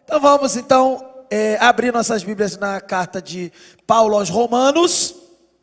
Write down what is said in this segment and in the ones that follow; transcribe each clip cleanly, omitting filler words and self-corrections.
Então vamos abrir nossas Bíblias na carta de Paulo aos Romanos,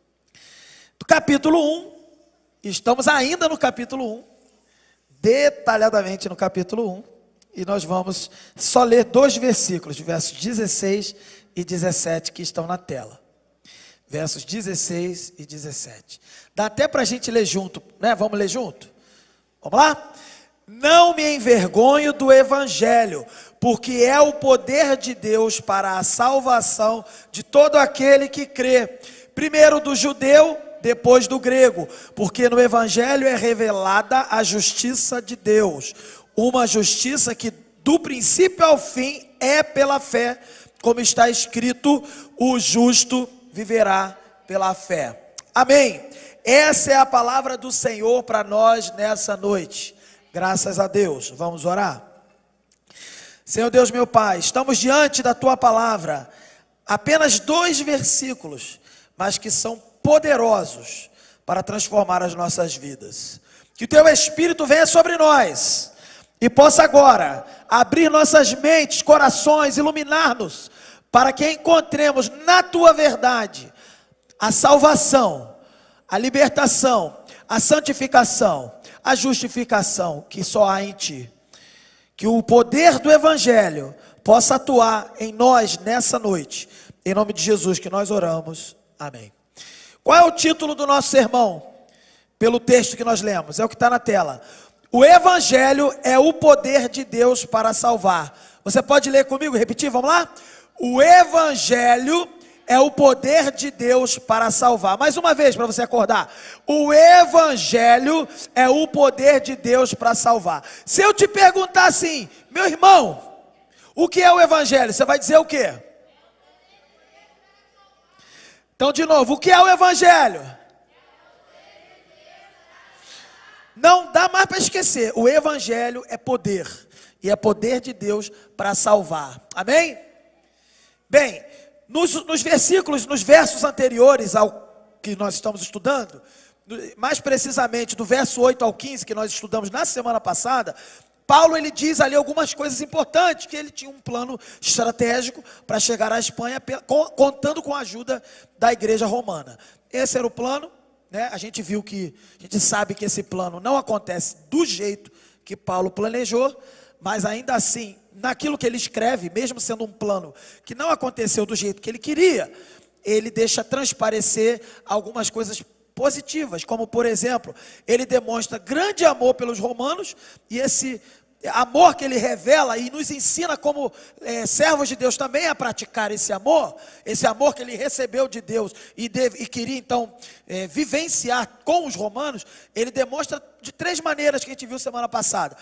do capítulo 1, estamos ainda no capítulo 1, detalhadamente no capítulo 1, e nós vamos só ler dois versículos, versos 16 e 17, que estão na tela. Versos 16 e 17. Dá até para a gente ler junto, né? Vamos ler junto? Vamos lá? Não me envergonho do Evangelho, porque é o poder de Deus para a salvação de todo aquele que crê, primeiro do judeu, depois do grego, porque no Evangelho é revelada a justiça de Deus, uma justiça que do princípio ao fim é pela fé, como está escrito, o justo viverá pela fé. Amém. Essa é a palavra do Senhor para nós nessa noite. Graças a Deus. Vamos orar? Senhor Deus, meu Pai, estamos diante da Tua palavra, apenas 2 versículos, mas que são poderosos para transformar as nossas vidas. Que o Teu Espírito venha sobre nós e possa agora abrir nossas mentes, corações, iluminar-nos, para que encontremos na Tua verdade a salvação, a libertação, a santificação, a justificação que só há em Ti. Que o poder do Evangelho possa atuar em nós nessa noite. Em nome de Jesus que nós oramos. Amém. Qual é o título do nosso sermão? Pelo texto que nós lemos, é o que está na tela. O Evangelho é o poder de Deus para salvar. Você pode ler comigo, repetir, vamos lá? O Evangelho é o poder de Deus para salvar. Mais uma vez para você acordar. O Evangelho é o poder de Deus para salvar. Se eu te perguntar assim, meu irmão, o que é o Evangelho? Você vai dizer o quê? Então de novo, o que é o Evangelho? Não dá mais para esquecer. O Evangelho é poder. E é poder de Deus para salvar. Amém? Bem, nos versos anteriores ao que nós estamos estudando, mais precisamente do verso 8 ao 15, que nós estudamos na semana passada, Paulo ele diz ali algumas coisas importantes, que ele tinha um plano estratégico para chegar à Espanha, contando com a ajuda da igreja romana. Esse era o plano, né? A gente sabe que esse plano não acontece do jeito que Paulo planejou, mas ainda assim, naquilo que ele escreve, mesmo sendo um plano que não aconteceu do jeito que ele queria, ele deixa transparecer algumas coisas positivas, como por exemplo, ele demonstra grande amor pelos romanos, e esse amor que ele revela e nos ensina como servos de Deus também a praticar esse amor que ele recebeu de Deus e queria então vivenciar com os romanos, ele demonstra de 3 maneiras que a gente viu semana passada.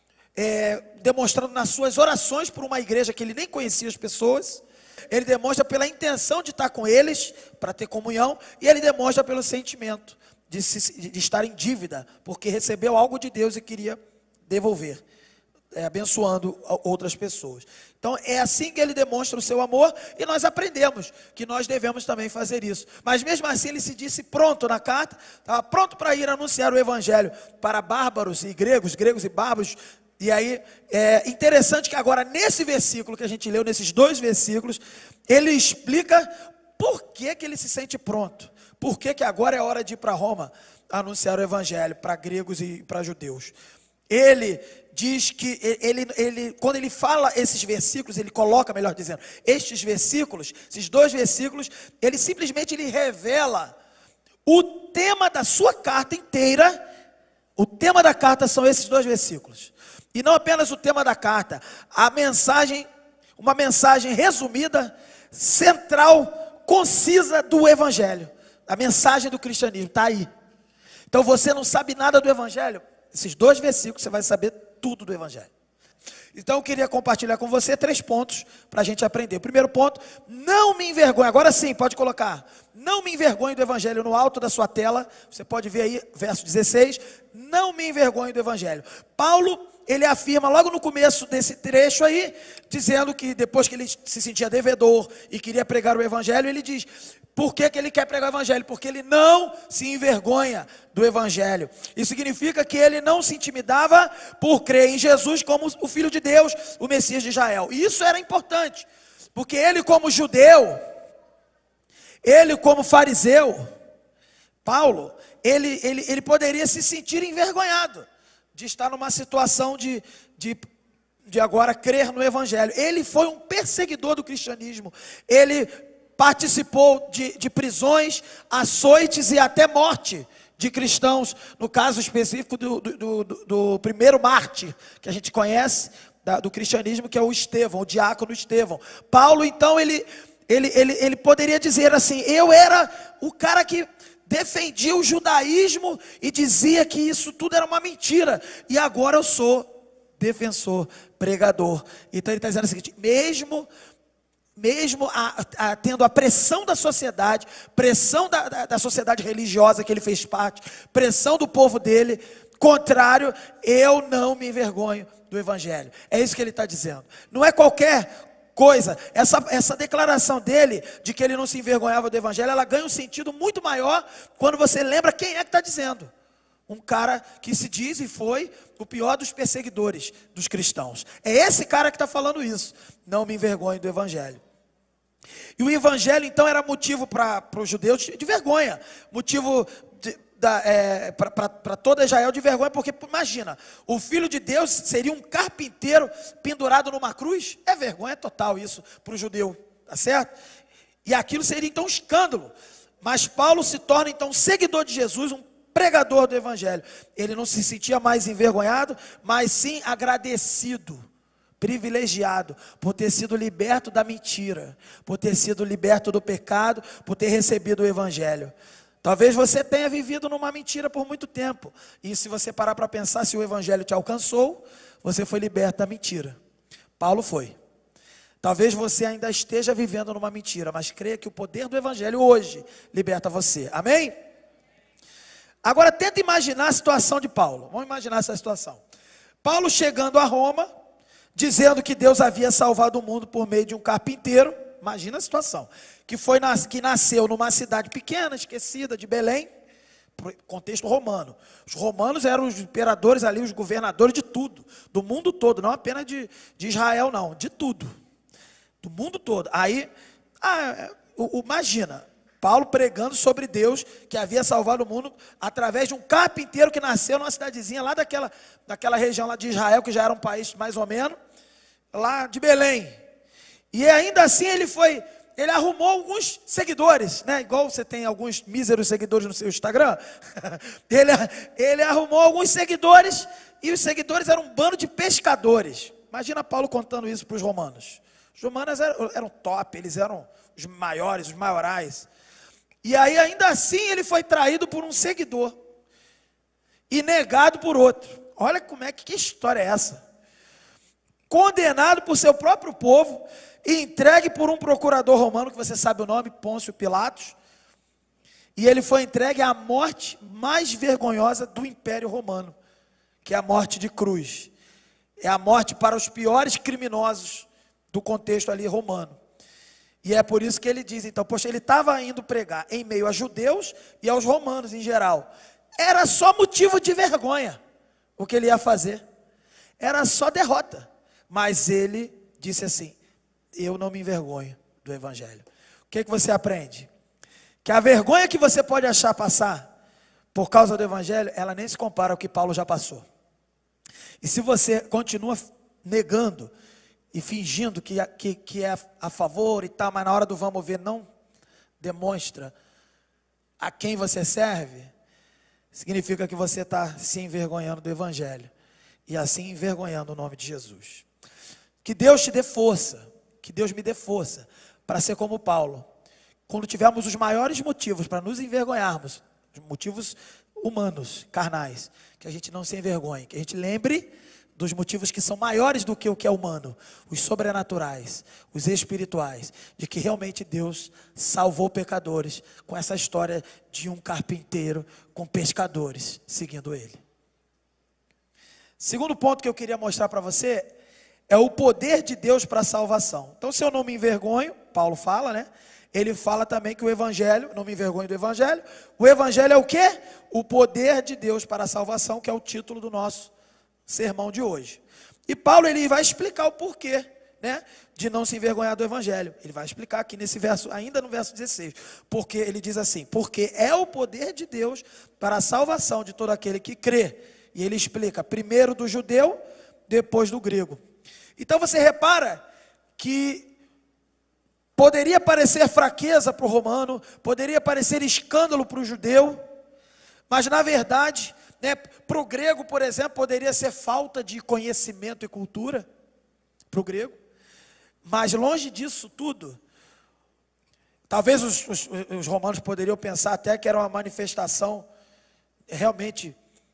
Demonstrando nas suas orações por uma igreja que ele nem conhecia as pessoas, ele demonstra pela intenção de estar com eles, para ter comunhão, e ele demonstra pelo sentimento de estar em dívida, porque recebeu algo de Deus e queria devolver, abençoando outras pessoas. Então é assim que ele demonstra o seu amor, e nós aprendemos que nós devemos também fazer isso. Mas mesmo assim ele se disse pronto na carta, estava pronto para ir anunciar o Evangelho para bárbaros e gregos e bárbaros. E aí, é interessante que agora nesse versículo que a gente leu, nesses 2 versículos, ele explica por que ele se sente pronto. Por que agora é hora de ir para Roma anunciar o Evangelho para gregos e para judeus. Ele diz que, quando ele fala esses versículos, ele coloca, melhor dizendo, estes versículos, esses 2 versículos, ele simplesmente revela o tema da sua carta inteira. O tema da carta são esses 2 versículos. E não apenas o tema da carta, uma mensagem resumida, central, concisa do Evangelho. A mensagem do cristianismo está aí. Então você não sabe nada do Evangelho, esses 2 versículos você vai saber tudo do Evangelho. Então eu queria compartilhar com você 3 pontos para a gente aprender. O primeiro ponto, não me envergonhe. Agora sim, pode colocar. Não me envergonhe do Evangelho no alto da sua tela. Você pode ver aí, verso 16. Não me envergonhe do Evangelho. Paulo, ele afirma logo no começo desse trecho aí, dizendo que depois que ele se sentia devedor e queria pregar o evangelho, ele diz: por que ele quer pregar o evangelho? Porque ele não se envergonha do evangelho. Isso significa que ele não se intimidava por crer em Jesus como o Filho de Deus, o Messias de Israel. E isso era importante, porque ele como judeu, ele como fariseu, Paulo, ele poderia se sentir envergonhado de estar numa situação de agora crer no evangelho. Ele foi um perseguidor do cristianismo, ele participou de prisões, açoites e até morte de cristãos, no caso específico do primeiro mártir que a gente conhece do cristianismo, que é o Estevão, o diácono Estevão. Paulo, então, ele poderia dizer assim: eu era o cara que defendia o judaísmo e dizia que isso tudo era uma mentira, e agora eu sou defensor, pregador. Então ele está dizendo o seguinte: mesmo tendo a pressão da sociedade, pressão da sociedade religiosa que ele fez parte, pressão do povo dele, contrário, eu não me envergonho do evangelho. É isso que ele está dizendo. Não é qualquer coisa. Essa declaração dele, de que ele não se envergonhava do evangelho, ela ganha um sentido muito maior quando você lembra quem é que está dizendo. Um cara que se diz e foi o pior dos perseguidores dos cristãos. É esse cara que está falando isso. Não me envergonho do evangelho. E o evangelho então era motivo para os judeus de vergonha, motivo para toda Israel de vergonha, porque imagina, o Filho de Deus seria um carpinteiro pendurado numa cruz. É vergonha total isso para o judeu, tá certo? E aquilo seria então um escândalo. Mas Paulo se torna então seguidor de Jesus, um pregador do evangelho. Ele não se sentia mais envergonhado, mas sim agradecido, privilegiado por ter sido liberto da mentira, por ter sido liberto do pecado, por ter recebido o evangelho. Talvez você tenha vivido numa mentira por muito tempo, e se você parar para pensar, se o evangelho te alcançou, você foi liberto da mentira. Paulo foi. Talvez você ainda esteja vivendo numa mentira, mas creia que o poder do evangelho hoje liberta você. Amém? Agora tenta imaginar a situação de Paulo. Vamos imaginar essa situação. Paulo chegando a Roma, dizendo que Deus havia salvado o mundo por meio de um carpinteiro. Imagina a situação. Que nasceu numa cidade pequena, esquecida, de Belém, contexto romano. Os romanos eram os imperadores ali, os governadores de tudo, do mundo todo, não apenas de Israel não, de tudo, do mundo todo. Aí, imagina, Paulo pregando sobre Deus, que havia salvado o mundo, através de um carpinteiro que nasceu numa cidadezinha lá daquela região lá de Israel, que já era um país mais ou menos, lá de Belém. E ainda assim ele arrumou alguns seguidores, né? Igual você tem alguns míseros seguidores no seu Instagram. Ele arrumou alguns seguidores, e os seguidores eram um bando de pescadores. Imagina Paulo contando isso para os romanos. Os romanos eram top, eles eram os maiores, os maiorais. E aí ainda assim ele foi traído por um seguidor e negado por outro. Olha que história é essa. Condenado por seu próprio povo e entregue por um procurador romano, que você sabe o nome, Pôncio Pilatos. E ele foi entregue à morte mais vergonhosa do Império Romano, que é a morte de cruz. É a morte para os piores criminosos do contexto ali romano. E é por isso que ele diz, então, poxa, ele estava indo pregar em meio a judeus e aos romanos em geral. Era só motivo de vergonha o que ele ia fazer. Era só derrota. Mas ele disse assim: eu não me envergonho do evangelho. O que você aprende? Que a vergonha que você pode achar passar por causa do evangelho, ela nem se compara ao que Paulo já passou. E se você continua negando e fingindo que é a favor e tal, mas na hora do vamos ver não demonstra a quem você serve, significa que você está se envergonhando do evangelho e assim envergonhando o nome de Jesus. Que Deus te dê força, que Deus me dê força para ser como Paulo. Quando tivermos os maiores motivos para nos envergonharmos, motivos humanos, carnais, que a gente não se envergonhe, que a gente lembre dos motivos que são maiores do que o que é humano, os sobrenaturais, os espirituais, de que realmente Deus salvou pecadores com essa história de um carpinteiro com pescadores seguindo ele. Segundo ponto que eu queria mostrar para você é o poder de Deus para a salvação. Então, se eu não me envergonho, Paulo fala, né? Ele fala também que o evangelho, não me envergonho do evangelho. O evangelho é o quê? O poder de Deus para a salvação, que é o título do nosso sermão de hoje. E Paulo, ele vai explicar o porquê, né, de não se envergonhar do evangelho. Ele vai explicar aqui nesse verso, ainda no verso 16. Porque ele diz assim: porque é o poder de Deus para a salvação de todo aquele que crê. E ele explica, primeiro do judeu, depois do grego. Então você repara que poderia parecer fraqueza para o romano, poderia parecer escândalo para o judeu, mas na verdade, né, para o grego, por exemplo, poderia ser falta de conhecimento e cultura, para o grego. Mas longe disso tudo, talvez os romanos poderiam pensar até que era uma manifestação realmente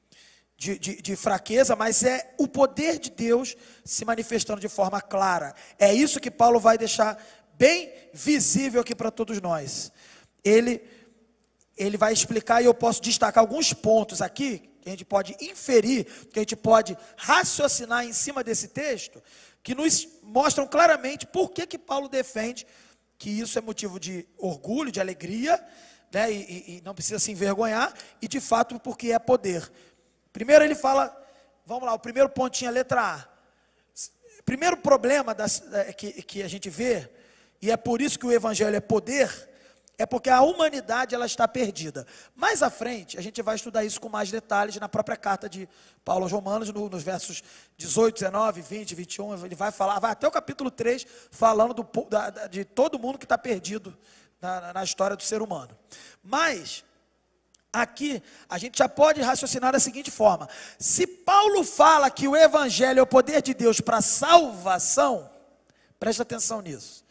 de fraqueza, mas é o poder de Deus se manifestando de forma clara. É isso que Paulo vai deixar bem visível aqui para todos nós. Ele vai explicar, e eu posso destacar alguns pontos aqui, que a gente pode inferir, que a gente pode raciocinar em cima desse texto, que nos mostram claramente por que Paulo defende que isso é motivo de orgulho, de alegria, né, e não precisa se envergonhar, e de fato porque é poder. Primeiro ele fala, vamos lá, o primeiro pontinho, a letra A. Primeiro problema que a gente vê, e é por isso que o evangelho é poder, é porque a humanidade ela está perdida. Mais à frente, a gente vai estudar isso com mais detalhes na própria carta de Paulo aos Romanos, nos versos 18, 19, 20, 21, ele vai falar, vai até o capítulo 3, falando de todo mundo que está perdido na história do ser humano. Mas aqui, a gente já pode raciocinar da seguinte forma: se Paulo fala que o evangelho é o poder de Deus para a salvação, presta atenção nisso.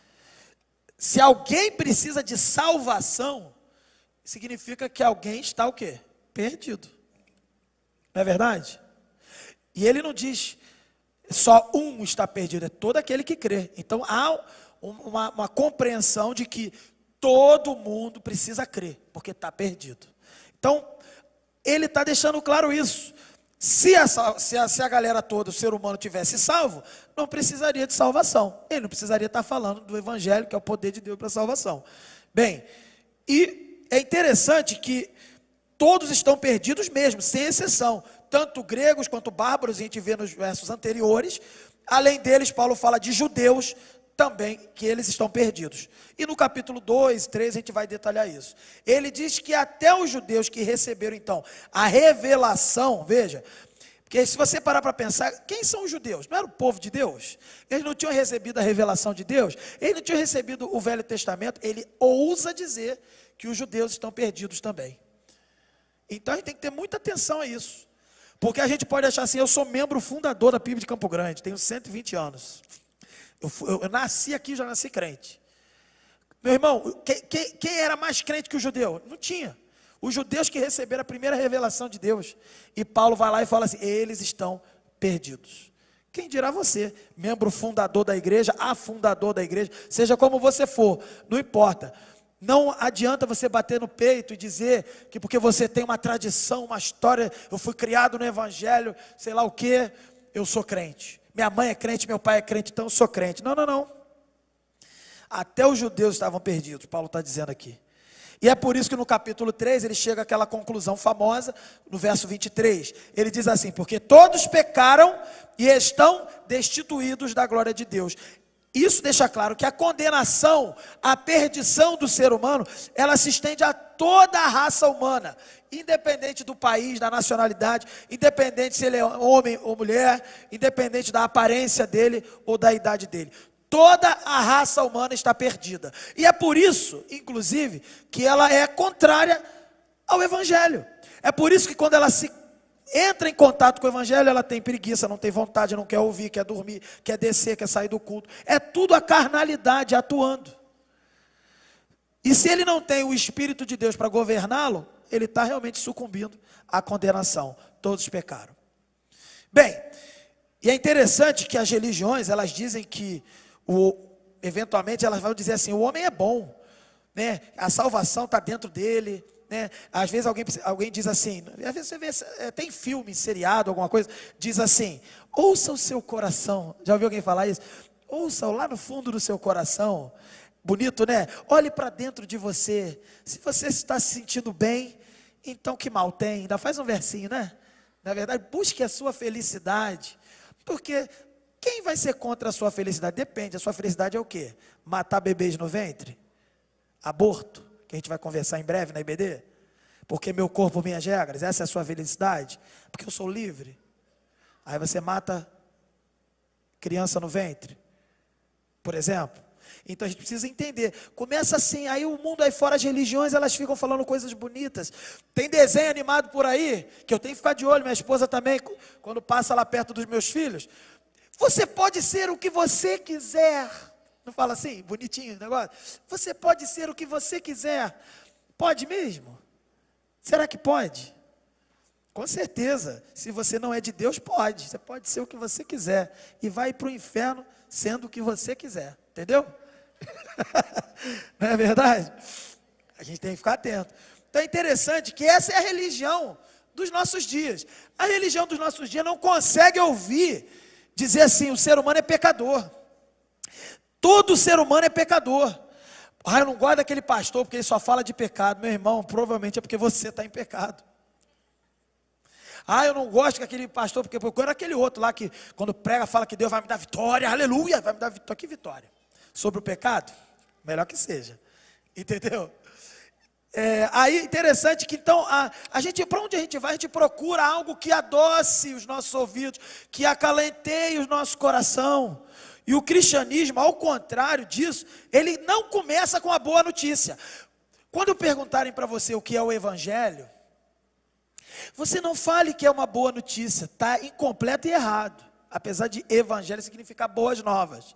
Se alguém precisa de salvação, significa que alguém está o quê? Perdido. Não é verdade? E ele não diz só um está perdido, é todo aquele que crê. Então há uma compreensão de que todo mundo precisa crer, porque está perdido. Então, ele está deixando claro isso. Se a galera toda, o ser humano tivesse salvo, não precisaria de salvação. Ele não precisaria estar falando do evangelho, que é o poder de Deus para a salvação. Bem, e é interessante que todos estão perdidos mesmo, sem exceção. Tanto gregos quanto bárbaros, a gente vê nos versos anteriores. Além deles, Paulo fala de judeus também, que eles estão perdidos. E no capítulo 2, 3, a gente vai detalhar isso. Ele diz que até os judeus que receberam, então, a revelação, veja, porque se você parar para pensar, quem são os judeus? Não era o povo de Deus? Eles não tinham recebido a revelação de Deus? Eles não tinham recebido o Velho Testamento? Ele ousa dizer que os judeus estão perdidos também. Então a gente tem que ter muita atenção a isso. Porque a gente pode achar assim, eu sou membro fundador da PIB de Campo Grande, tenho 120 anos. Eu nasci aqui, já nasci crente. Meu irmão, quem era mais crente que o judeu? Não tinha. Os judeus que receberam a primeira revelação de Deus. E Paulo vai lá e fala assim, eles estão perdidos. Quem dirá você, membro fundador da igreja, afundador da igreja, seja como você for, não importa. Não adianta você bater no peito e dizer que porque você tem uma tradição, uma história, eu fui criado no evangelho, sei lá o que, eu sou crente. Minha mãe é crente, meu pai é crente, então eu sou crente. Não, não, não. Até os judeus estavam perdidos, Paulo está dizendo aqui. E é por isso que no capítulo 3 ele chega àquela conclusão famosa, no verso 23. Ele diz assim, porque todos pecaram e estão destituídos da glória de Deus. Isso deixa claro que a condenação, a perdição do ser humano, ela se estende a toda a raça humana, independente do país, da nacionalidade, independente se ele é homem ou mulher, independente da aparência dele ou da idade dele. Toda a raça humana está perdida. E é por isso, inclusive, que ela é contrária ao evangelho. É por isso que quando ela se entra em contato com o evangelho, ela tem preguiça, não tem vontade, não quer ouvir, quer dormir, quer descer, quer sair do culto. É tudo a carnalidade atuando. E se ele não tem o Espírito de Deus para governá-lo, ele está realmente sucumbindo à condenação. Todos pecaram. Bem, e é interessante que as religiões, elas dizem que, eventualmente elas vão dizer assim, o homem é bom, né? A salvação está dentro dele, né? Às vezes alguém diz assim, às vezes você vê, tem filme, seriado, alguma coisa, diz assim, ouça o seu coração. Já ouviu alguém falar isso? Ouça lá no fundo do seu coração. Bonito, né? Olhe para dentro de você. Se você está se sentindo bem, então que mal tem? Ainda faz um versinho, né? Na verdade, busque a sua felicidade. Porque quem vai ser contra a sua felicidade? Depende. A sua felicidade é o quê? Matar bebês no ventre? Aborto? Que a gente vai conversar em breve na IBD? Porque meu corpo, minhas regras. Essa é a sua felicidade? Porque eu sou livre. Aí você mata criança no ventre, por exemplo. Então a gente precisa entender, começa assim, aí o mundo aí fora, as religiões, elas ficam falando coisas bonitas, tem desenho animado por aí, que eu tenho que ficar de olho, minha esposa também, quando passa lá perto dos meus filhos, você pode ser o que você quiser, não fala assim, bonitinho o negócio, você pode ser o que você quiser, pode mesmo? Será que pode? Com certeza, se você não é de Deus, pode, você pode ser o que você quiser, e vai para o inferno sendo o que você quiser, entendeu? Não é verdade? A gente tem que ficar atento. Então é interessante que essa é a religião dos nossos dias. A religião dos nossos dias não consegue ouvir dizer assim, o ser humano é pecador. Todo ser humano é pecador. Ah, eu não gosto daquele pastor porque ele só fala de pecado. Meu irmão, provavelmente é porque você está em pecado. Ah, eu não gosto daquele pastor porque procura aquele outro lá que quando prega fala que Deus vai me dar vitória, aleluia, vai me dar vitória. Que vitória? Sobre o pecado? Melhor que seja, entendeu? Aí interessante que então, a gente, para onde a gente vai, a gente procura algo que adoce os nossos ouvidos, que acalenteie o nosso coração, e o cristianismo, ao contrário disso, ele não começa com a boa notícia. Quando perguntarem para você o que é o evangelho, você não fale que é uma boa notícia, está incompleto e errado, apesar de evangelho significar boas novas.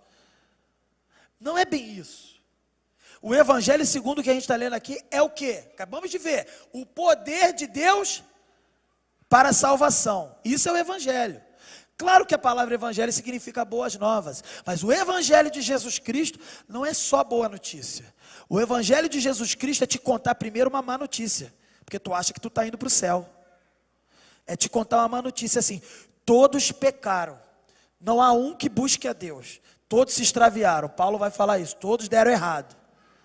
Não é bem isso. O evangelho, segundo o que a gente está lendo aqui, é o quê? Acabamos de ver, o poder de Deus para a salvação. Isso é o evangelho. Claro que a palavra evangelho significa boas novas, mas o evangelho de Jesus Cristo não é só boa notícia. O evangelho de Jesus Cristo é te contar primeiro uma má notícia, porque tu acha que tu está indo para o céu. É te contar uma má notícia assim, todos pecaram, não há um que busque a Deus. Todos se extraviaram, Paulo vai falar isso, todos deram errado.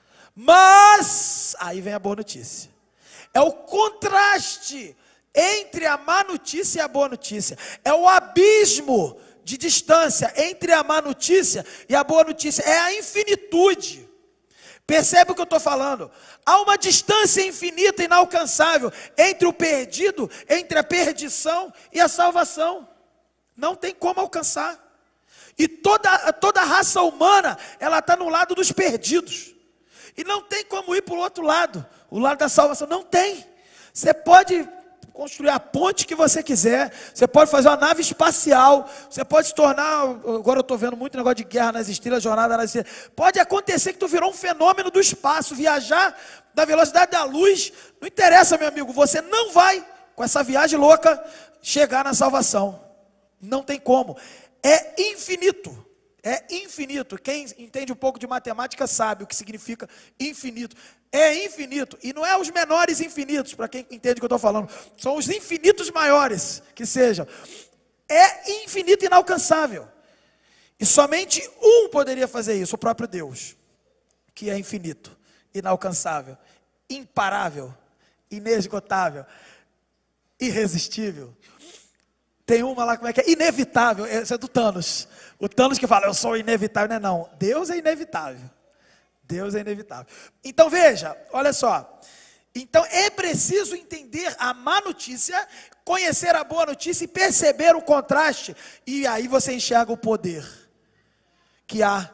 Mas, aí vem a boa notícia. É o contraste entre a má notícia e a boa notícia. É o abismo de distância entre a má notícia e a boa notícia. É a infinitude. Percebe o que eu estou falando? Há uma distância infinita, inalcançável, entre o perdido, entre a perdição e a salvação. Não tem como alcançar. E toda a raça humana, ela está no lado dos perdidos. E não tem como ir para o outro lado, o lado da salvação, não tem. Você pode construir a ponte que você quiser, você pode fazer uma nave espacial, você pode se tornar, agora eu estou vendo muito negócio de guerra nas estrelas, jornada nas estrelas, pode acontecer que tu virou um fenômeno do espaço, viajar da velocidade da luz, não interessa, meu amigo, você não vai, com essa viagem louca, chegar na salvação, não tem como. É infinito. É infinito. Quem entende um pouco de matemática sabe o que significa infinito. É infinito. E não é os menores infinitos, para quem entende o que eu estou falando. São os infinitos maiores que sejam. É infinito e inalcançável. E somente um poderia fazer isso, o próprio Deus. Que é infinito, inalcançável, imparável, inesgotável, irresistível. Tem uma lá, como é que é? Inevitável, esse é do Thanos. O Thanos que fala, eu sou inevitável, não é não. Deus é inevitável. Deus é inevitável. Então veja, olha só. Então é preciso entender a má notícia, conhecer a boa notícia e perceber o contraste. E aí você enxerga o poder que há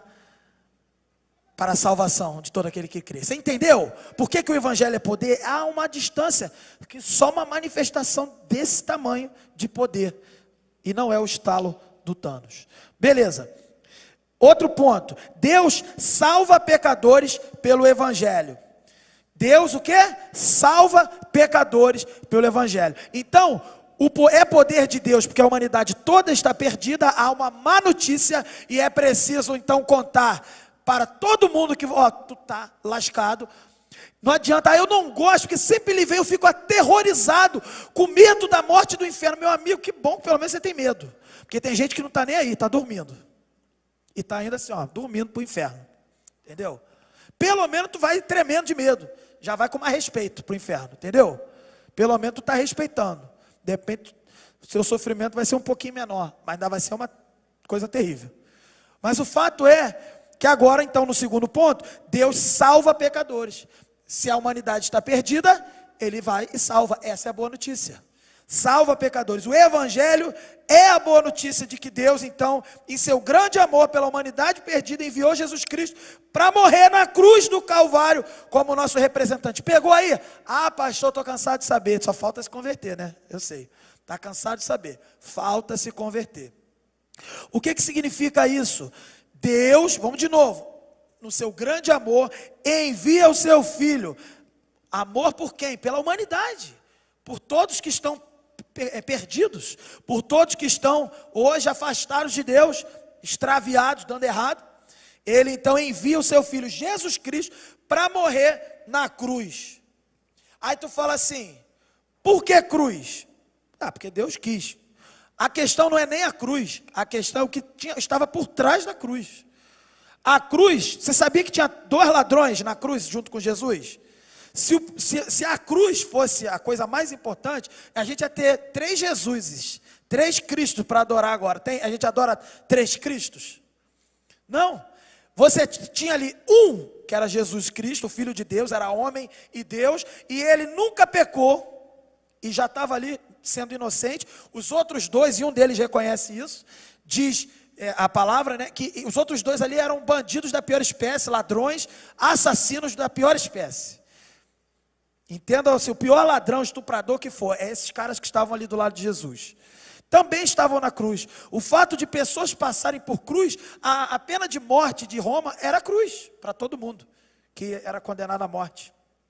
para a salvação de todo aquele que crê. Você entendeu? Por que o evangelho é poder? Há uma distância, que só uma manifestação desse tamanho de poder. E não é o estalo do Thanos. Beleza. Outro ponto. Deus salva pecadores pelo evangelho. Deus o quê? Salva pecadores pelo evangelho. Então, é poder de Deus, porque a humanidade toda está perdida, há uma má notícia e é preciso então contar para todo mundo que, tu está lascado, Não adianta, eu não gosto, porque sempre ele vem, eu fico aterrorizado, com medo da morte e do inferno. Meu amigo, que bom que pelo menos você tem medo. Porque tem gente que não está nem aí, está dormindo. E está ainda assim, dormindo para o inferno. Entendeu? Pelo menos tu vai tremendo de medo. Já vai com mais respeito para o inferno, entendeu? Pelo menos tu está respeitando. De repente, o seu sofrimento vai ser um pouquinho menor, mas ainda vai ser uma coisa terrível. Mas o fato é que agora, então, no segundo ponto, Deus salva pecadores. Se a humanidade está perdida, Ele vai e salva. Essa é a boa notícia. Salva pecadores. O Evangelho é a boa notícia de que Deus, então, em seu grande amor pela humanidade perdida, enviou Jesus Cristo para morrer na cruz do Calvário como nosso representante. Pegou aí? Ah, pastor, estou cansado de saber. Só falta se converter, né? Eu sei. Está cansado de saber. Falta se converter. O que significa isso? Deus, vamos de novo, no seu grande amor, envia o seu Filho. Amor por quem? Pela humanidade. Por todos que estão perdidos. Por todos que estão hoje afastados de Deus, extraviados, dando errado. Ele então envia o seu Filho, Jesus Cristo, para morrer na cruz. Aí tu fala assim, por que cruz? Porque Deus quis. A questão não é nem a cruz, a questão é o que estava por trás da cruz. A cruz, você sabia que tinha 2 ladrões na cruz junto com Jesus? Se a cruz fosse a coisa mais importante, a gente ia ter 3 Jesuses, 3 Cristos para adorar agora. A gente adora 3 Cristos? Não. Você tinha ali um, que era Jesus Cristo, o Filho de Deus, era homem e Deus, e ele nunca pecou, e já estava ali sendo inocente. Os outros 2, e um deles reconhece isso, diz a palavra, né, que os outros 2 ali eram bandidos da pior espécie, ladrões, assassinos da pior espécie. Entenda-se, o pior ladrão, estuprador que for, é esses caras que estavam ali do lado de Jesus. Também estavam na cruz. O fato de pessoas passarem por cruz, a pena de morte de Roma era cruz, para todo mundo, que era condenado à morte.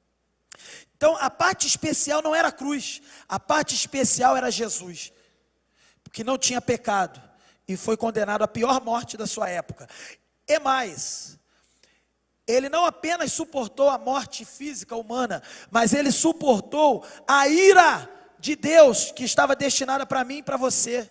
Então, a parte especial não era a cruz, a parte especial era Jesus, porque não tinha pecado, e foi condenado à pior morte da sua época. E mais, ele não apenas suportou a morte física humana, mas ele suportou a ira de Deus, que estava destinada para mim e para você.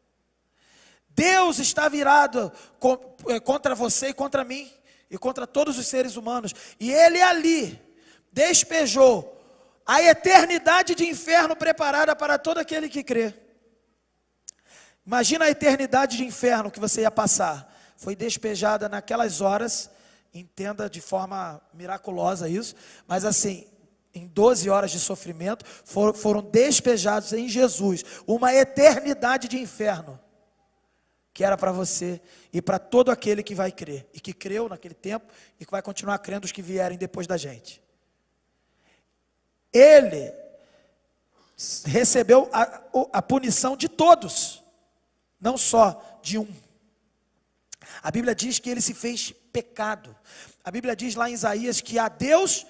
Deus estava irado contra você e contra mim, e contra todos os seres humanos, e ele ali despejou a eternidade de inferno preparada para todo aquele que crê. Imagina a eternidade de inferno que você ia passar. Foi despejada naquelas horas, entenda de forma miraculosa isso, mas assim, em 12 horas de sofrimento, foram despejados em Jesus, uma eternidade de inferno, que era para você e para todo aquele que vai crer, e que creu naquele tempo, e que vai continuar crendo os que vierem depois da gente. Ele recebeu a punição de todos, não só de um. A Bíblia diz que ele se fez pecado. A Bíblia diz lá em Isaías que Deus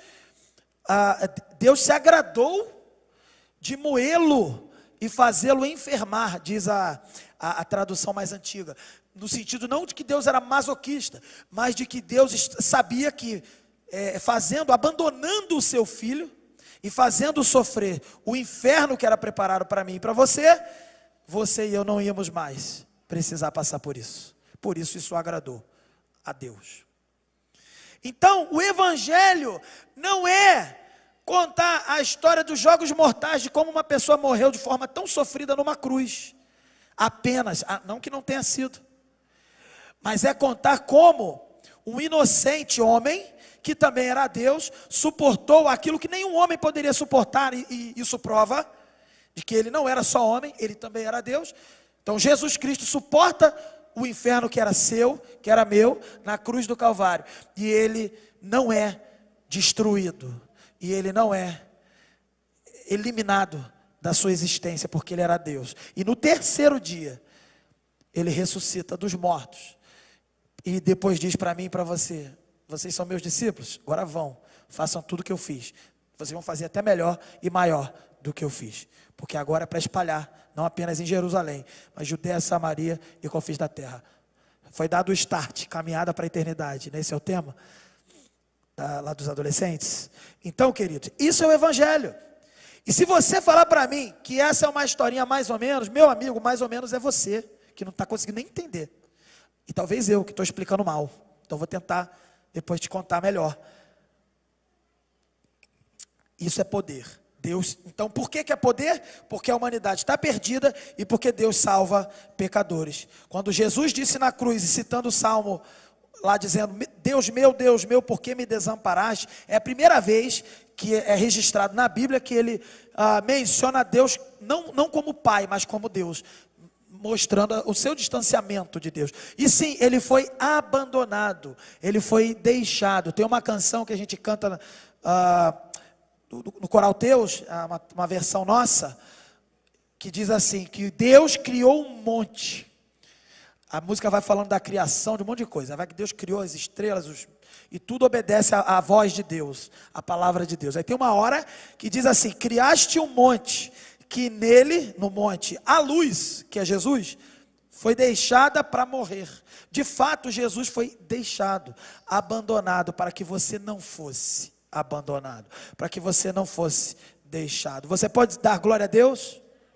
se agradou de moê-lo e fazê-lo enfermar, diz a tradução mais antiga. No sentido não de que Deus era masoquista, mas de que Deus sabia que abandonando o seu filho e fazendo sofrer o inferno que era preparado para mim e para você, você e eu não íamos mais precisar passar por isso. Por isso agradou a Deus. Então, o Evangelho não é contar a história dos jogos mortais, de como uma pessoa morreu de forma tão sofrida numa cruz. Apenas, não que não tenha sido, mas é contar como um inocente homem, que também era Deus, suportou aquilo que nenhum homem poderia suportar, e isso prova de que ele não era só homem, ele também era Deus. Então Jesus Cristo suporta o inferno que era seu, que era meu, na cruz do Calvário, e ele não é destruído, e ele não é eliminado da sua existência, porque ele era Deus. E no terceiro dia, ele ressuscita dos mortos, e depois diz para mim e para você: vocês são meus discípulos, agora vão, façam tudo o que eu fiz, vocês vão fazer até melhor e maior do que eu fiz, porque agora é para espalhar, não apenas em Jerusalém, mas Judeia, Samaria e confins da terra. Foi dado o start, caminhada para a eternidade, esse é o tema lá dos adolescentes. Então, queridos, isso é o evangelho. E se você falar para mim que essa é uma historinha mais ou menos, meu amigo, mais ou menos é você, que não está conseguindo nem entender. E talvez eu, que estou explicando mal. Então, vou tentar depois te contar melhor. Isso é poder. Deus, então, por que é poder? Porque a humanidade está perdida e porque Deus salva pecadores. Quando Jesus disse na cruz, e citando o Salmo, lá dizendo, Deus meu, por que me desamparaste? É a primeira vez que é registrado na Bíblia que ele menciona Deus, não como pai, mas como Deus, mostrando o seu distanciamento de Deus. E sim, ele foi abandonado, ele foi deixado. Tem uma canção que a gente canta no Coral Teus, uma versão nossa, que diz assim, que Deus criou um monte. A música vai falando da criação, de um monte de coisa. Vai que Deus criou as estrelas, e tudo obedece à voz de Deus, à palavra de Deus. Aí tem uma hora que diz assim, criaste um monte, que nele, no monte, a luz, que é Jesus, foi deixada para morrer. De fato, Jesus foi deixado, abandonado, para que você não fosse abandonado, para que você não fosse deixado. Você pode dar glória a Deus?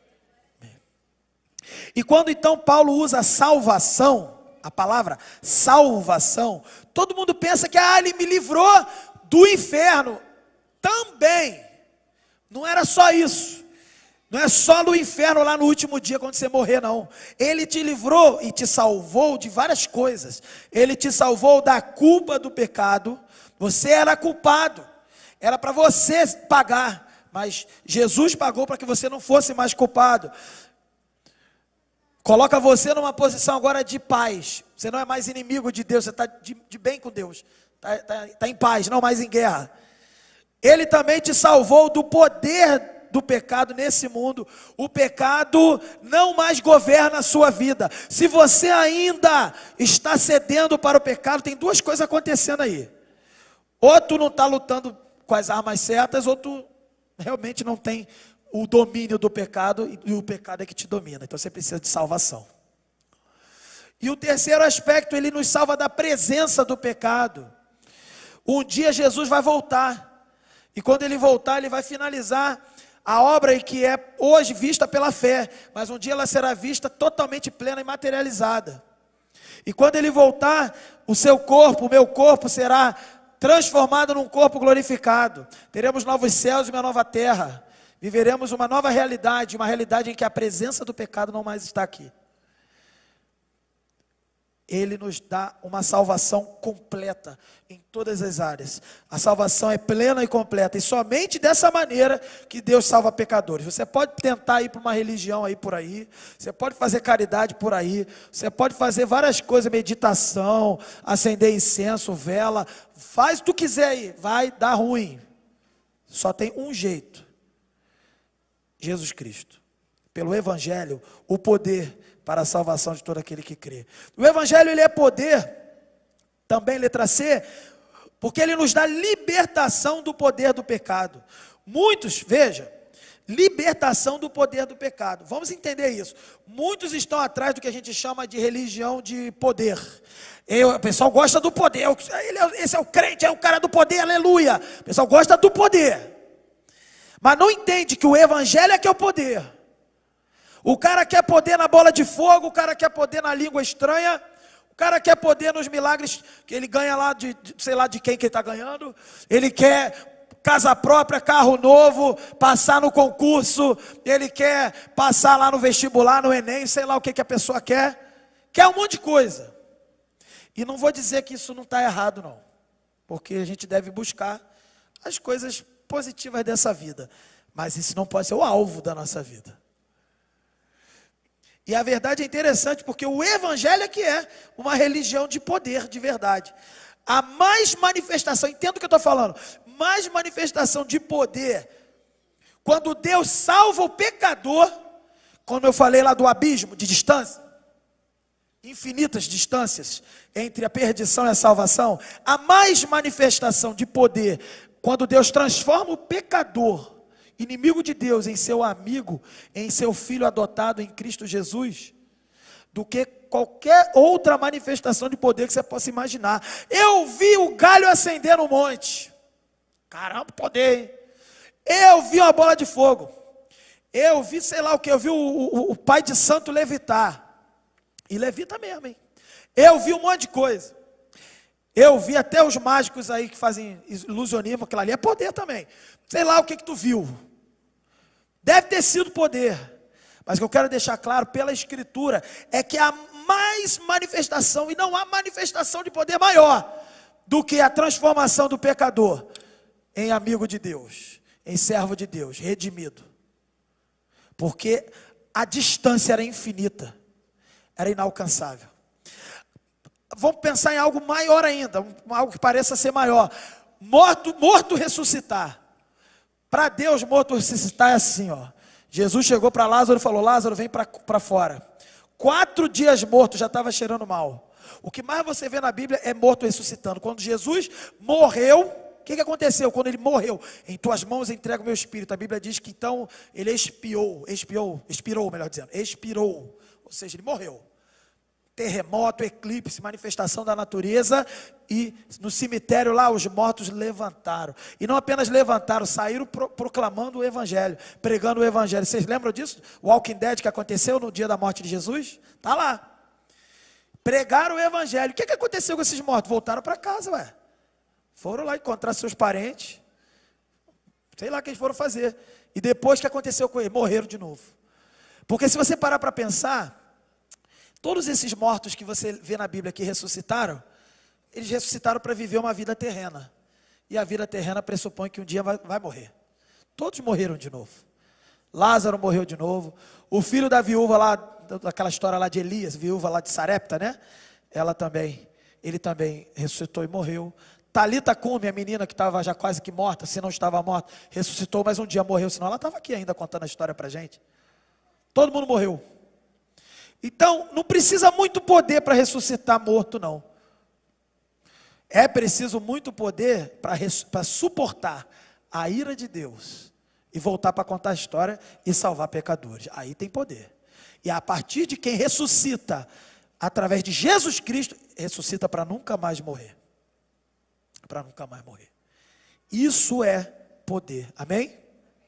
E quando então Paulo usa salvação, a palavra salvação, todo mundo pensa que ele me livrou do inferno. Também, não era só isso, não é só no inferno lá no último dia quando você morrer não. Ele te livrou e te salvou de várias coisas. Ele te salvou da culpa do pecado. Você era culpado, era para você pagar, mas Jesus pagou para que você não fosse mais culpado. Coloca você numa posição agora de paz. Você não é mais inimigo de Deus, você está de bem com Deus. Está em paz, não mais em guerra. Ele também te salvou do poder do pecado nesse mundo. O pecado não mais governa a sua vida. Se você ainda está cedendo para o pecado, tem duas coisas acontecendo aí. Ou tu não está lutando com as armas certas, ou tu realmente não tem o domínio do pecado, e o pecado é que te domina. Então você precisa de salvação. E o terceiro aspecto, ele nos salva da presença do pecado. Um dia Jesus vai voltar, e quando ele voltar, ele vai finalizar a obra que é hoje vista pela fé, mas um dia ela será vista totalmente plena e materializada. E quando ele voltar, o seu corpo, o meu corpo será transformado num corpo glorificado. Teremos novos céus e uma nova terra. Viveremos uma nova realidade, uma realidade em que a presença do pecado não mais está aqui. Ele nos dá uma salvação completa em todas as áreas. A salvação é plena e completa, e somente dessa maneira que Deus salva pecadores. Você pode tentar ir para uma religião aí por aí, você pode fazer caridade por aí, você pode fazer várias coisas, meditação, acender incenso, vela, faz o que tu quiser aí, vai dar ruim. Só tem um jeito: Jesus Cristo. Pelo Evangelho, o poder para a salvação de todo aquele que crê. O Evangelho, ele é poder, também letra C, porque ele nos dá libertação do poder do pecado. Muitos, veja, libertação do poder do pecado. Vamos entender isso. Muitos estão atrás do que a gente chama de religião de poder. O pessoal gosta do poder, esse é o crente, é o cara do poder, aleluia. O pessoal gosta do poder, mas não entende que o Evangelho é que é o poder. O cara quer poder na bola de fogo, o cara quer poder na língua estranha, o cara quer poder nos milagres que ele ganha lá, sei lá de quem que ele está ganhando. Ele quer casa própria, carro novo, passar no concurso, ele quer passar lá no vestibular, no Enem, sei lá o que a pessoa quer. Quer um monte de coisa. E não vou dizer que isso não está errado não, porque a gente deve buscar as coisas positivas dessa vida, mas isso não pode ser o alvo da nossa vida. E a verdade é interessante, porque o Evangelho é que é uma religião de poder, de verdade. A mais manifestação, entenda o que eu estou falando, mais manifestação de poder, quando Deus salva o pecador, como eu falei lá do abismo, de distância, infinitas distâncias entre a perdição e a salvação, a mais manifestação de poder, quando Deus transforma o pecador, inimigo de Deus, em seu amigo, em seu filho adotado em Cristo Jesus. do que qualquer outra manifestação de poder que você possa imaginar. Eu vi o galho acender no monte. Caramba, poder, hein? Eu vi uma bola de fogo. Eu vi, sei lá o que, eu vi o pai de santo levitar. E levita mesmo, hein? Eu vi um monte de coisa. Eu vi até os mágicos aí que fazem ilusionismo, aquilo ali é poder também. Sei lá o que tu viu. Deve ter sido poder. Mas o que eu quero deixar claro pela Escritura é que há mais manifestação, e não há manifestação de poder maior do que a transformação do pecador em amigo de Deus, em servo de Deus, redimido. Porque a distância era infinita, era inalcançável. Vamos pensar em algo maior ainda, algo que pareça ser maior. Morto ressuscitar. Para Deus, morto ressuscitar é assim, ó. Jesus chegou para Lázaro e falou: Lázaro, vem para fora. 4 dias morto, já estava cheirando mal. O que mais você vê na Bíblia é morto ressuscitando. Quando Jesus morreu, o que aconteceu? Quando ele morreu, em tuas mãos entrego o meu espírito. A Bíblia diz que então ele expirou, ou seja, ele morreu. Terremoto, eclipse, manifestação da natureza, e no cemitério lá os mortos levantaram, e não apenas levantaram, saíram proclamando o Evangelho, pregando o Evangelho. Vocês lembram disso? O Walking Dead que aconteceu no dia da morte de Jesus? Está lá, pregaram o Evangelho. O que aconteceu com esses mortos? Voltaram para casa, ué. Foram lá encontrar seus parentes, sei lá o que eles foram fazer, e depois o que aconteceu com eles? Morreram de novo. Porque se você parar para pensar, todos esses mortos que você vê na Bíblia que ressuscitaram, eles ressuscitaram para viver uma vida terrena. E a vida terrena pressupõe que um dia vai morrer. Todos morreram de novo. Lázaro morreu de novo. O filho da viúva lá, daquela história lá de Elias, viúva lá de Sarepta, né? Ele também ressuscitou e morreu. Talita Cumi, a menina que estava já quase que morta, se não estava morta, ressuscitou, mas um dia morreu, senão ela estava aqui ainda contando a história para a gente. Todo mundo morreu. Então, não precisa muito poder para ressuscitar morto, não. É preciso muito poder para suportar a ira de Deus e voltar para contar a história e salvar pecadores. Aí tem poder. E a partir de quem ressuscita, através de Jesus Cristo, ressuscita para nunca mais morrer. Para nunca mais morrer. Isso é poder. Amém?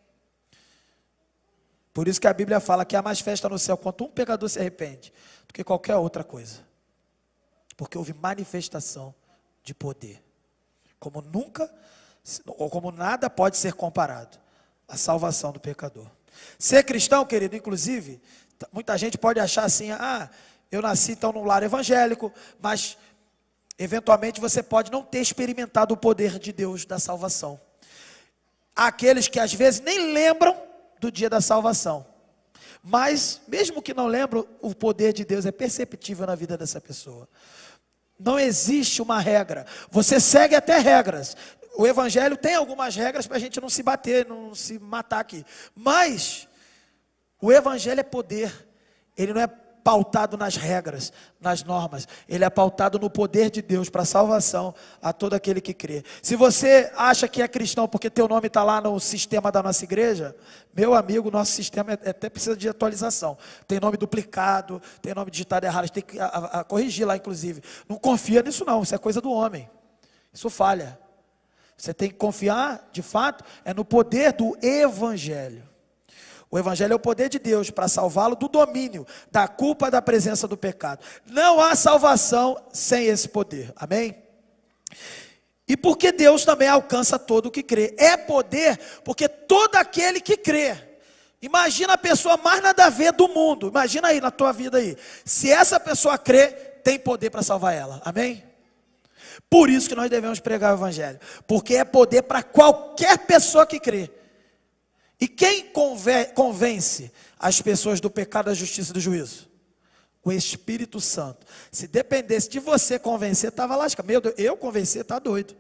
Por isso que a Bíblia fala que há mais festa no céu quando um pecador se arrepende do que qualquer outra coisa. Porque houve manifestação de poder. Como nunca, ou como nada pode ser comparado à salvação do pecador. Ser cristão, querido, inclusive, muita gente pode achar assim: eu nasci então num lar evangélico, mas eventualmente você pode não ter experimentado o poder de Deus da salvação. Há aqueles que às vezes nem lembram do dia da salvação, mas mesmo que não lembram, o poder de Deus é perceptível na vida dessa pessoa. Não existe uma regra, você segue até regras. O Evangelho tem algumas regras para a gente não se bater, não se matar aqui, mas o Evangelho é poder. Ele não é pautado nas regras, nas normas, ele é pautado no poder de Deus para a salvação a todo aquele que crê. Se você acha que é cristão porque teu nome está lá no sistema da nossa igreja, meu amigo, nosso sistema até precisa de atualização. Tem nome duplicado, tem nome digitado errado, a gente tem que corrigir lá inclusive. Não confia nisso não, isso é coisa do homem, isso falha. Você tem que confiar, de fato, é no poder do Evangelho. O Evangelho é o poder de Deus para salvá-lo do domínio, da culpa, da presença do pecado. Não há salvação sem esse poder, amém? E porque Deus também alcança todo o que crê. É poder porque todo aquele que crê. Imagina a pessoa mais nada a ver do mundo, imagina aí na tua vida aí. Se essa pessoa crê, tem poder para salvar ela, amém? Por isso que nós devemos pregar o Evangelho, porque é poder para qualquer pessoa que crê. E quem convence as pessoas do pecado, da justiça e do juízo? O Espírito Santo. Se dependesse de você convencer, estava lascado. Meu Deus, eu convencer, está doido.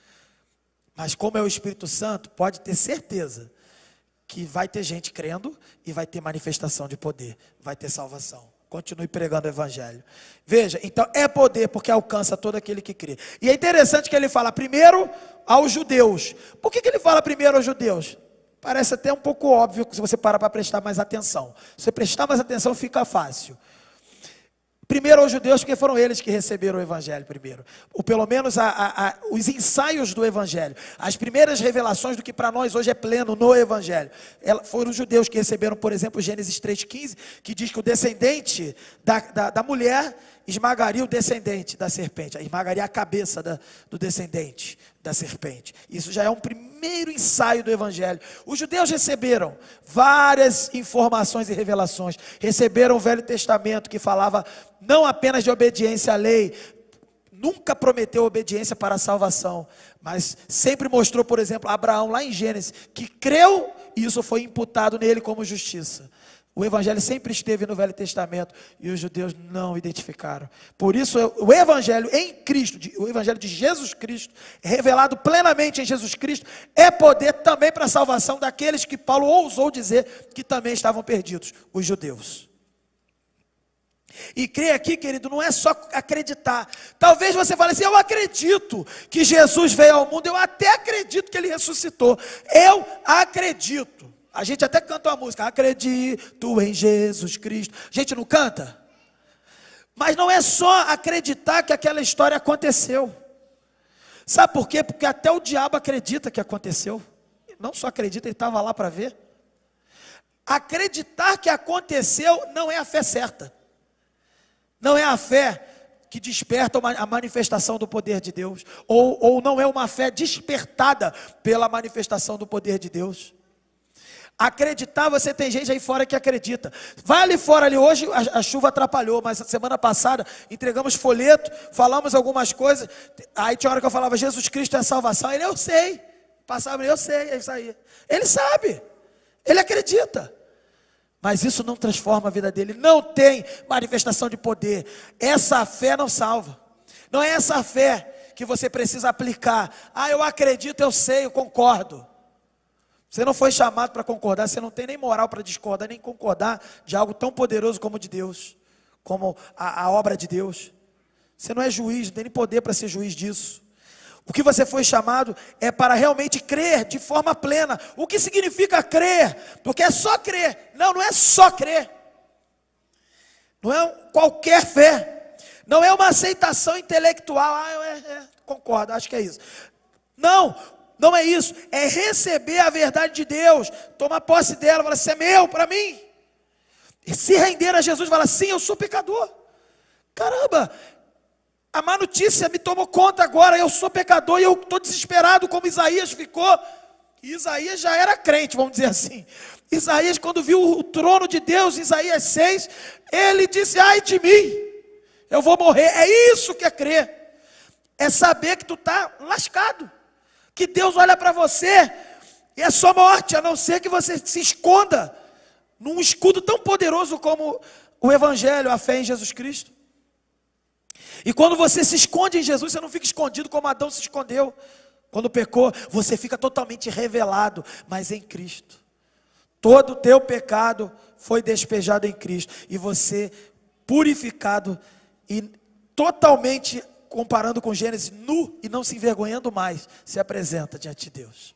Mas como é o Espírito Santo, pode ter certeza que vai ter gente crendo e vai ter manifestação de poder, vai ter salvação. Continue pregando o Evangelho. Veja, então é poder porque alcança todo aquele que crê. E é interessante que ele fala primeiro aos judeus. Por que ele fala primeiro aos judeus? Parece até um pouco óbvio se você parar para prestar mais atenção. Se você prestar mais atenção, fica fácil. Primeiro aos judeus, porque foram eles que receberam o evangelho primeiro. Ou pelo menos os ensaios do evangelho. As primeiras revelações do que para nós hoje é pleno no evangelho. Foram os judeus que receberam, por exemplo, Gênesis 3,15, que diz que o descendente da mulher esmagaria o descendente da serpente. Esmagaria a cabeça do descendente da serpente. Isso já é um primeiro ensaio do evangelho. Os judeus receberam várias informações e revelações. Receberam o Velho Testamento, que falava não apenas de obediência à lei, nunca prometeu obediência para a salvação, mas sempre mostrou, por exemplo, Abraão lá em Gênesis, que creu e isso foi imputado nele como justiça. O evangelho sempre esteve no Velho Testamento e os judeus não identificaram. Por isso o evangelho em Cristo, o evangelho de Jesus Cristo, revelado plenamente em Jesus Cristo, é poder também para a salvação daqueles que Paulo ousou dizer que também estavam perdidos, os judeus. E crer aqui, querido, não é só acreditar. Talvez você fale assim: eu acredito que Jesus veio ao mundo, eu até acredito que ele ressuscitou. Eu acredito. A gente até canta uma música: acredito em Jesus Cristo. A gente não canta? Mas não é só acreditar que aquela história aconteceu. Sabe por quê? Porque até o diabo acredita que aconteceu. Não só acredita, ele estava lá para ver. Acreditar que aconteceu não é a fé certa. Não é a fé que desperta a manifestação do poder de Deus. Ou não é uma fé despertada pela manifestação do poder de Deus. Acreditar, você tem gente aí fora que acredita. Vai ali fora, ali hoje a chuva atrapalhou, mas semana passada entregamos folheto, falamos algumas coisas. Aí tinha hora que eu falava: Jesus Cristo é a salvação. Ele: eu sei. Passava: eu sei, é isso aí. Ele sabe, ele acredita. Mas isso não transforma a vida dele, não tem manifestação de poder. Essa fé não salva. Não é essa fé que você precisa aplicar. Ah, eu acredito, eu sei, eu concordo. Você não foi chamado para concordar, você não tem nem moral para discordar, nem concordar de algo tão poderoso como de Deus, como a obra de Deus. Você não é juiz, não tem nem poder para ser juiz disso. O que você foi chamado é para realmente crer de forma plena. O que significa crer? Porque é só crer. Não, não é só crer. Não é qualquer fé. Não é uma aceitação intelectual. Concordo, acho que é isso. Não, não é isso. É receber a verdade de Deus, tomar posse dela, falar: isso é meu, para mim. E se render a Jesus, falar: sim, eu sou pecador. Caramba, a má notícia me tomou conta agora, eu sou pecador e eu estou desesperado, como Isaías ficou. E Isaías já era crente, vamos dizer assim. Isaías, quando viu o trono de Deus, Isaías 6, ele disse: ai de mim, eu vou morrer. É isso que é crer. É saber que tu está lascado, que Deus olha para você e é só morte, a não ser que você se esconda num escudo tão poderoso como o evangelho, a fé em Jesus Cristo. E quando você se esconde em Jesus, você não fica escondido como Adão se escondeu quando pecou. Você fica totalmente revelado, mas em Cristo. Todo o teu pecado foi despejado em Cristo. E você, purificado e totalmente, comparando com Gênesis, nu e não se envergonhando mais, se apresenta diante de Deus.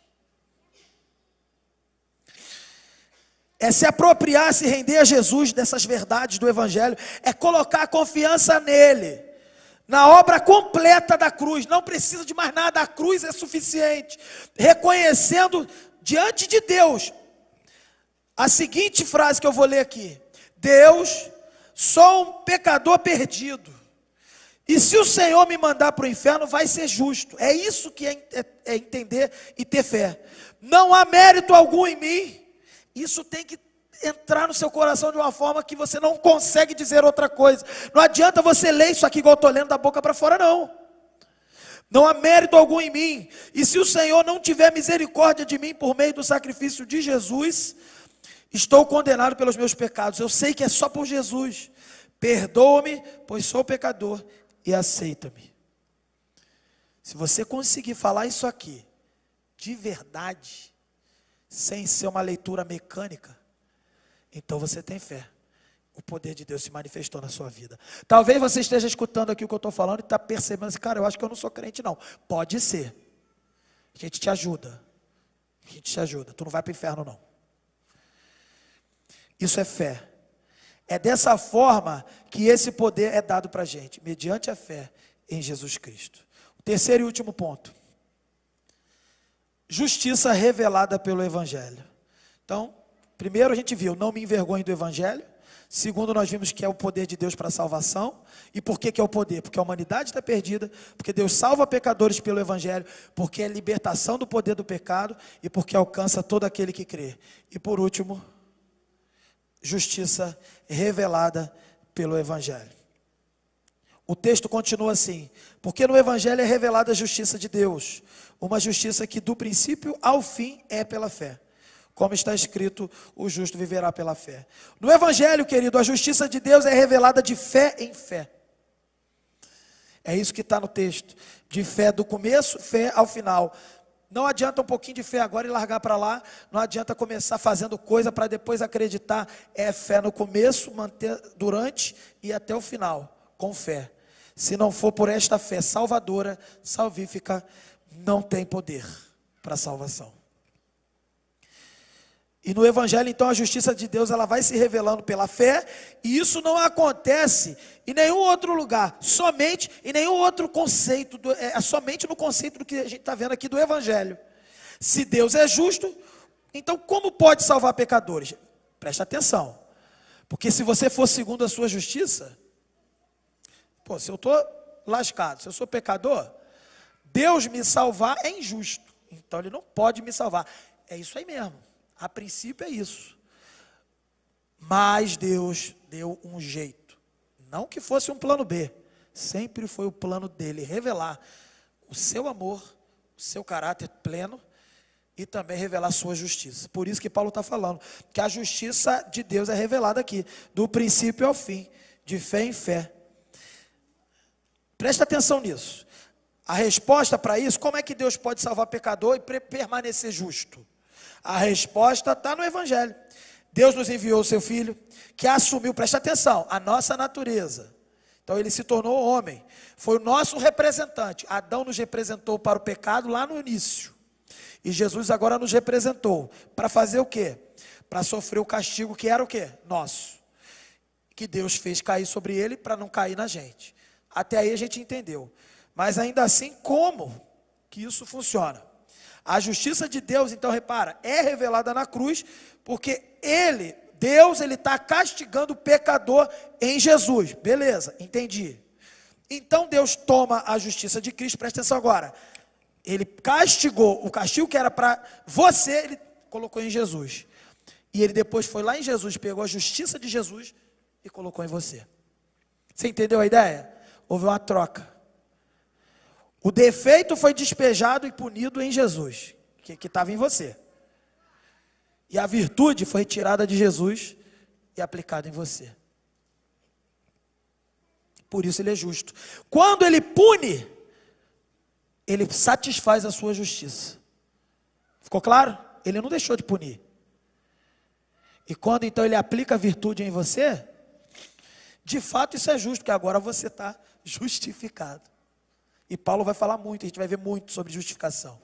É se apropriar, se render a Jesus dessas verdades do Evangelho, é colocar a confiança nele, na obra completa da cruz. Não precisa de mais nada, a cruz é suficiente. Reconhecendo diante de Deus a seguinte frase que eu vou ler aqui: Deus, sou um pecador perdido, e se o Senhor me mandar para o inferno, vai ser justo. É isso que é entender e ter fé. Não há mérito algum em mim. Isso tem que entrar no seu coração de uma forma que você não consegue dizer outra coisa. Não adianta você ler isso aqui igual eu estou lendo da boca para fora, não. Não há mérito algum em mim. E se o Senhor não tiver misericórdia de mim por meio do sacrifício de Jesus, estou condenado pelos meus pecados. Eu sei que é só por Jesus. Perdoa-me, pois sou pecador, e aceita-me. Se você conseguir falar isso aqui de verdade, sem ser uma leitura mecânica, então você tem fé. O poder de Deus se manifestou na sua vida. Talvez você esteja escutando aqui o que eu estou falando e está percebendo assim: cara, eu acho que eu não sou crente não. Pode ser. A gente te ajuda. A gente te ajuda. Tu não vai para o inferno não. Isso é fé. É dessa forma que esse poder é dado para a gente, mediante a fé em Jesus Cristo. O terceiro e último ponto. Justiça revelada pelo Evangelho. Então, primeiro a gente viu, não me envergonhe do Evangelho. Segundo, nós vimos que é o poder de Deus para a salvação. E por que é o poder? Porque a humanidade está perdida, porque Deus salva pecadores pelo Evangelho, porque é libertação do poder do pecado e porque alcança todo aquele que crê. E por último, justiça revelada pelo Evangelho. O texto continua assim: porque no Evangelho é revelada a justiça de Deus, uma justiça que do princípio ao fim é pela fé. Como está escrito, o justo viverá pela fé. No Evangelho, querido, a justiça de Deus é revelada de fé em fé. É isso que está no texto. De fé do começo, fé ao final. Não adianta um pouquinho de fé agora e largar para lá. Não adianta começar fazendo coisa para depois acreditar. É fé no começo, manter durante e até o final, com fé. Se não for por esta fé salvadora, salvífica, não tem poder para a salvação. E no Evangelho, então, a justiça de Deus, ela vai se revelando pela fé, e isso não acontece em nenhum outro lugar, somente em nenhum outro conceito, somente no conceito do que a gente está vendo aqui do Evangelho. Se Deus é justo, então como pode salvar pecadores? Presta atenção, porque se você for segundo a sua justiça, se eu estou lascado, se eu sou pecador, Deus me salvar é injusto, então Ele não pode me salvar. É isso aí mesmo. A princípio é isso. Mas Deus deu um jeito. Não que fosse um plano B. Sempre foi o plano dele revelar o seu amor, o seu caráter pleno e também revelar a sua justiça. Por isso que Paulo está falando que a justiça de Deus é revelada aqui, do princípio ao fim, de fé em fé. Presta atenção nisso. A resposta para isso, como é que Deus pode salvar pecador e permanecer justo? A resposta está no Evangelho. Deus nos enviou o seu Filho, que assumiu, presta atenção, a nossa natureza. Então ele se tornou homem, foi o nosso representante. Adão nos representou para o pecado lá no início. E Jesus agora nos representou para fazer o quê? Para sofrer o castigo que era o quê? Nosso. Que Deus fez cair sobre ele para não cair na gente. Até aí a gente entendeu. Mas ainda assim, como que isso funciona? A justiça de Deus, então repara, é revelada na cruz, porque Deus está castigando o pecador em Jesus. Beleza, entendi. Então Deus toma a justiça de Cristo, presta atenção agora. Ele castigou, o castigo que era para você, ele colocou em Jesus. E ele depois foi lá em Jesus, pegou a justiça de Jesus e colocou em você. Você entendeu a ideia? Houve uma troca. O defeito foi despejado e punido em Jesus, que estava em você. E a virtude foi retirada de Jesus e aplicada em você. Por isso ele é justo. Quando ele pune, ele satisfaz a sua justiça. Ficou claro? Ele não deixou de punir. E quando então ele aplica a virtude em você, de fato isso é justo, porque agora você está justificado. E Paulo vai falar muito, a gente vai ver muito sobre justificação.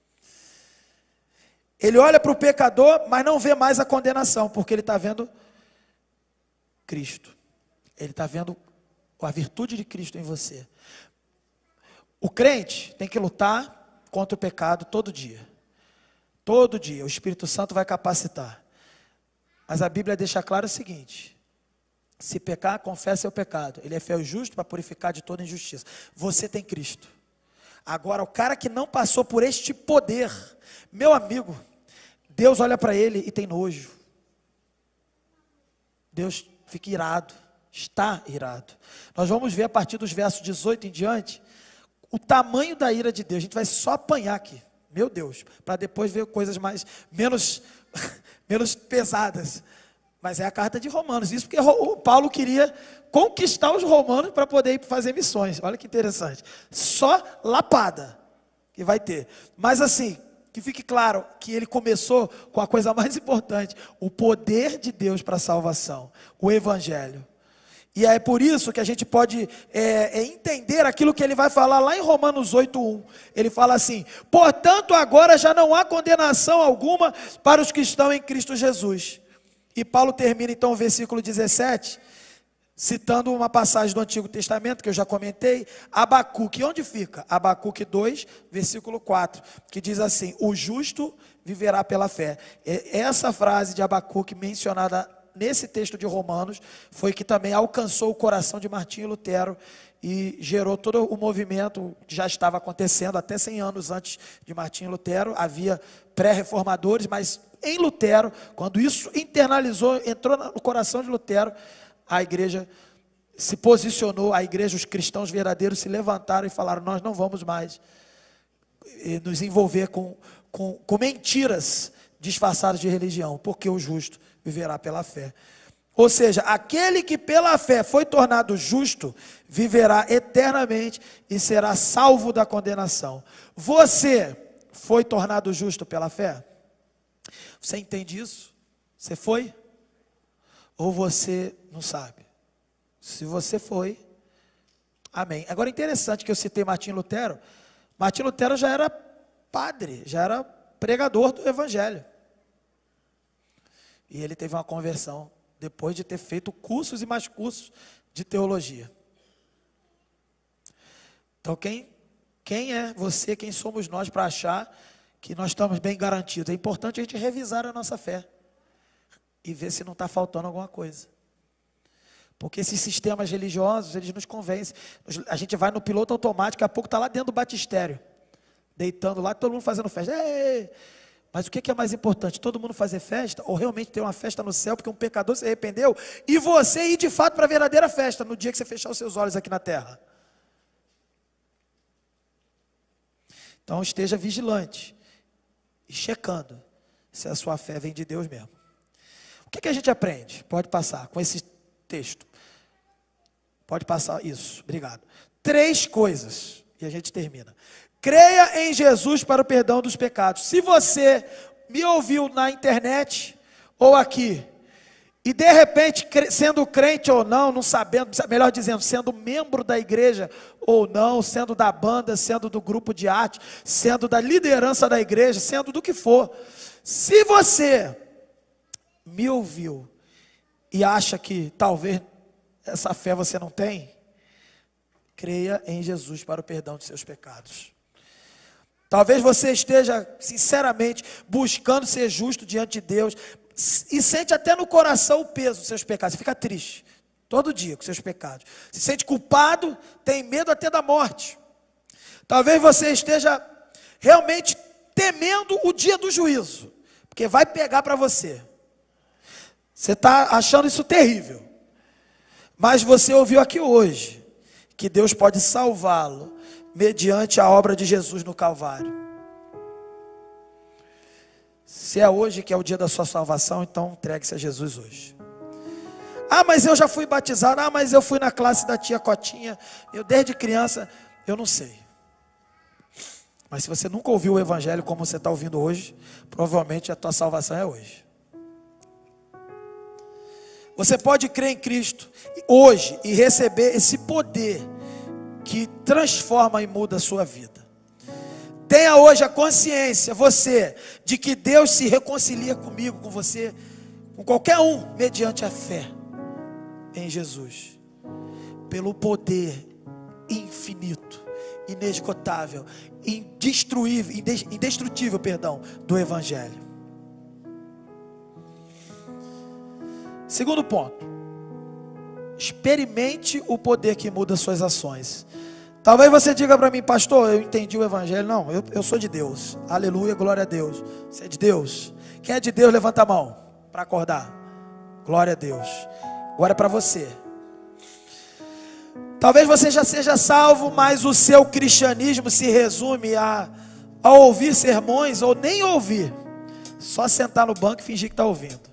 Ele olha para o pecador, mas não vê mais a condenação, porque ele está vendo Cristo. Ele está vendo a virtude de Cristo em você. O crente tem que lutar contra o pecado todo dia. Todo dia, o Espírito Santo vai capacitar. Mas a Bíblia deixa claro o seguinte: se pecar, confesse o pecado. Ele é fiel e justo para purificar de toda injustiça. Você tem Cristo. Agora, o cara que não passou por este poder, meu amigo, Deus olha para ele e tem nojo. Deus fica irado, está irado. Nós vamos ver a partir dos versos 18 em diante, o tamanho da ira de Deus. A gente vai só apanhar aqui, meu Deus, para depois ver coisas menos pesadas. Mas é a carta de Romanos, isso porque o Paulo queria conquistar os romanos para poder ir fazer missões. Olha que interessante, só lapada que vai ter. Mas assim, que fique claro que ele começou com a coisa mais importante, o poder de Deus para a salvação, o Evangelho. E é por isso que a gente pode entender aquilo que ele vai falar lá em Romanos 8:1. Ele fala assim: portanto agora já não há condenação alguma para os que estão em Cristo Jesus. E Paulo termina então o versículo 17, citando uma passagem do Antigo Testamento, que eu já comentei, Abacuque. Onde fica? Abacuque 2, versículo 4, que diz assim: o justo viverá pela fé. Essa frase de Abacuque, mencionada nesse texto de Romanos, foi que também alcançou o coração de Martinho Lutero e gerou todo o movimento que já estava acontecendo até 100 anos antes de Martinho Lutero. Havia pré-reformadores, mas em Lutero, quando isso internalizou, entrou no coração de Lutero, a igreja se posicionou, a igreja, os cristãos verdadeiros se levantaram e falaram: nós não vamos mais nos envolver com mentiras disfarçadas de religião, porque o justo viverá pela fé. Ou seja, aquele que pela fé foi tornado justo, viverá eternamente e será salvo da condenação. Você foi tornado justo pela fé? Você entende isso? Você foi? Ou você não sabe? Se você foi, amém. Agora, interessante que eu citei Martinho Lutero. Martinho Lutero já era padre, já era pregador do evangelho. E ele teve uma conversão depois de ter feito cursos e mais cursos de teologia. Então, quem é você, quem somos nós para achar que nós estamos bem garantidos? É importante a gente revisar a nossa fé e ver se não está faltando alguma coisa. Porque esses sistemas religiosos, eles nos convencem. A gente vai no piloto automático, daqui a pouco está lá dentro do batistério, deitando lá, todo mundo fazendo festa. Ei! Mas o que é mais importante? Todo mundo fazer festa? Ou realmente ter uma festa no céu, porque um pecador se arrependeu, e você ir de fato para a verdadeira festa, no dia que você fechar os seus olhos aqui na terra? Então esteja vigilante e checando se a sua fé vem de Deus mesmo. O que a gente aprende? Pode passar com esse texto. Pode passar isso, obrigado. 3 coisas, e a gente termina. Creia em Jesus para o perdão dos pecados. Se você me ouviu na internet ou aqui, e de repente, sendo crente ou não sabendo, melhor dizendo, sendo membro da igreja ou não, sendo da banda, sendo do grupo de arte, sendo da liderança da igreja, sendo do que for, se você me ouviu e acha que talvez essa fé você não tem, creia em Jesus para o perdão de seus pecados. Talvez você esteja sinceramente buscando ser justo diante de Deus e sente até no coração o peso dos seus pecados. Você fica triste todo dia com seus pecados. Se sente culpado, tem medo até da morte. Talvez você esteja realmente temendo o dia do juízo, porque vai pegar para você. Você está achando isso terrível. Mas você ouviu aqui hoje que Deus pode salvá-lo mediante a obra de Jesus no Calvário. Se é hoje que é o dia da sua salvação, então entregue-se a Jesus hoje. Ah, mas eu já fui batizado. Ah, mas eu fui na classe da tia Cotinha. Eu desde criança, eu não sei. Mas se você nunca ouviu o evangelho como você está ouvindo hoje, provavelmente a tua salvação é hoje. Você pode crer em Cristo hoje e receber esse poder que transforma e muda a sua vida. Tenha hoje a consciência, você, de que Deus se reconcilia comigo, com você, com qualquer um, mediante a fé em Jesus, pelo poder infinito, inesgotável, indestrutível, do Evangelho. Segundo ponto, experimente o poder que muda suas ações. Talvez você diga para mim: pastor, eu entendi o evangelho. Não, eu sou de Deus. Aleluia, glória a Deus. Você é de Deus? Quem é de Deus, levanta a mão para acordar. Glória a Deus. Agora é para você. Talvez você já seja salvo, mas o seu cristianismo se resume a ouvir sermões ou nem ouvir. Só sentar no banco e fingir que está ouvindo.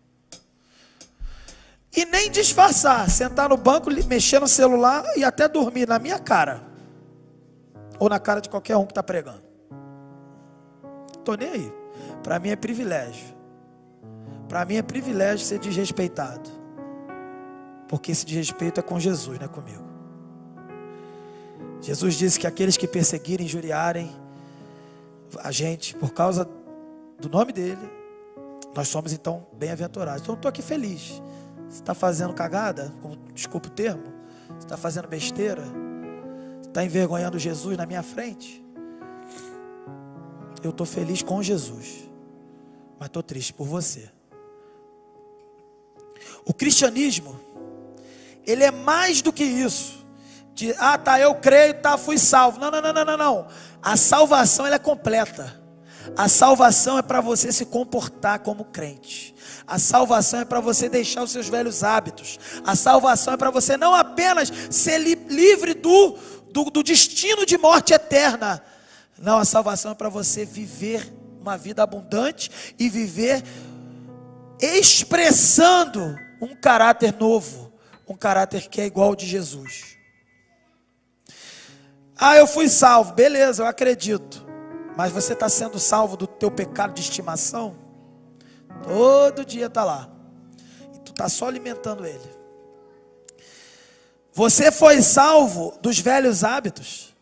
E nem disfarçar, sentar no banco, mexer no celular e até dormir na minha cara. Ou na cara de qualquer um que está pregando. Estou nem aí. Para mim é privilégio. Para mim é privilégio ser desrespeitado. Porque esse desrespeito é com Jesus, não é comigo. Jesus disse que aqueles que perseguirem, injuriarem a gente por causa do nome dele, Nós somos então bem-aventurados. Então eu estou aqui feliz. Você está fazendo cagada? Desculpa o termo. Você está fazendo besteira? Você está envergonhando Jesus na minha frente? Eu estou feliz com Jesus, mas estou triste por você. O cristianismo, ele é mais do que isso. Eu creio, fui salvo. Não. A salvação, ela é completa. A salvação é para você se comportar como crente. A salvação é para você deixar os seus velhos hábitos. A salvação é para você não apenas ser livre do destino de morte eterna. Não, a salvação é para você viver uma vida abundante e viver expressando um caráter novo, um caráter que é igual ao de Jesus. Eu fui salvo, beleza, eu acredito. Mas você está sendo salvo do teu pecado de estimação? Todo dia está lá. E tu está só alimentando ele. Você foi salvo dos velhos hábitos.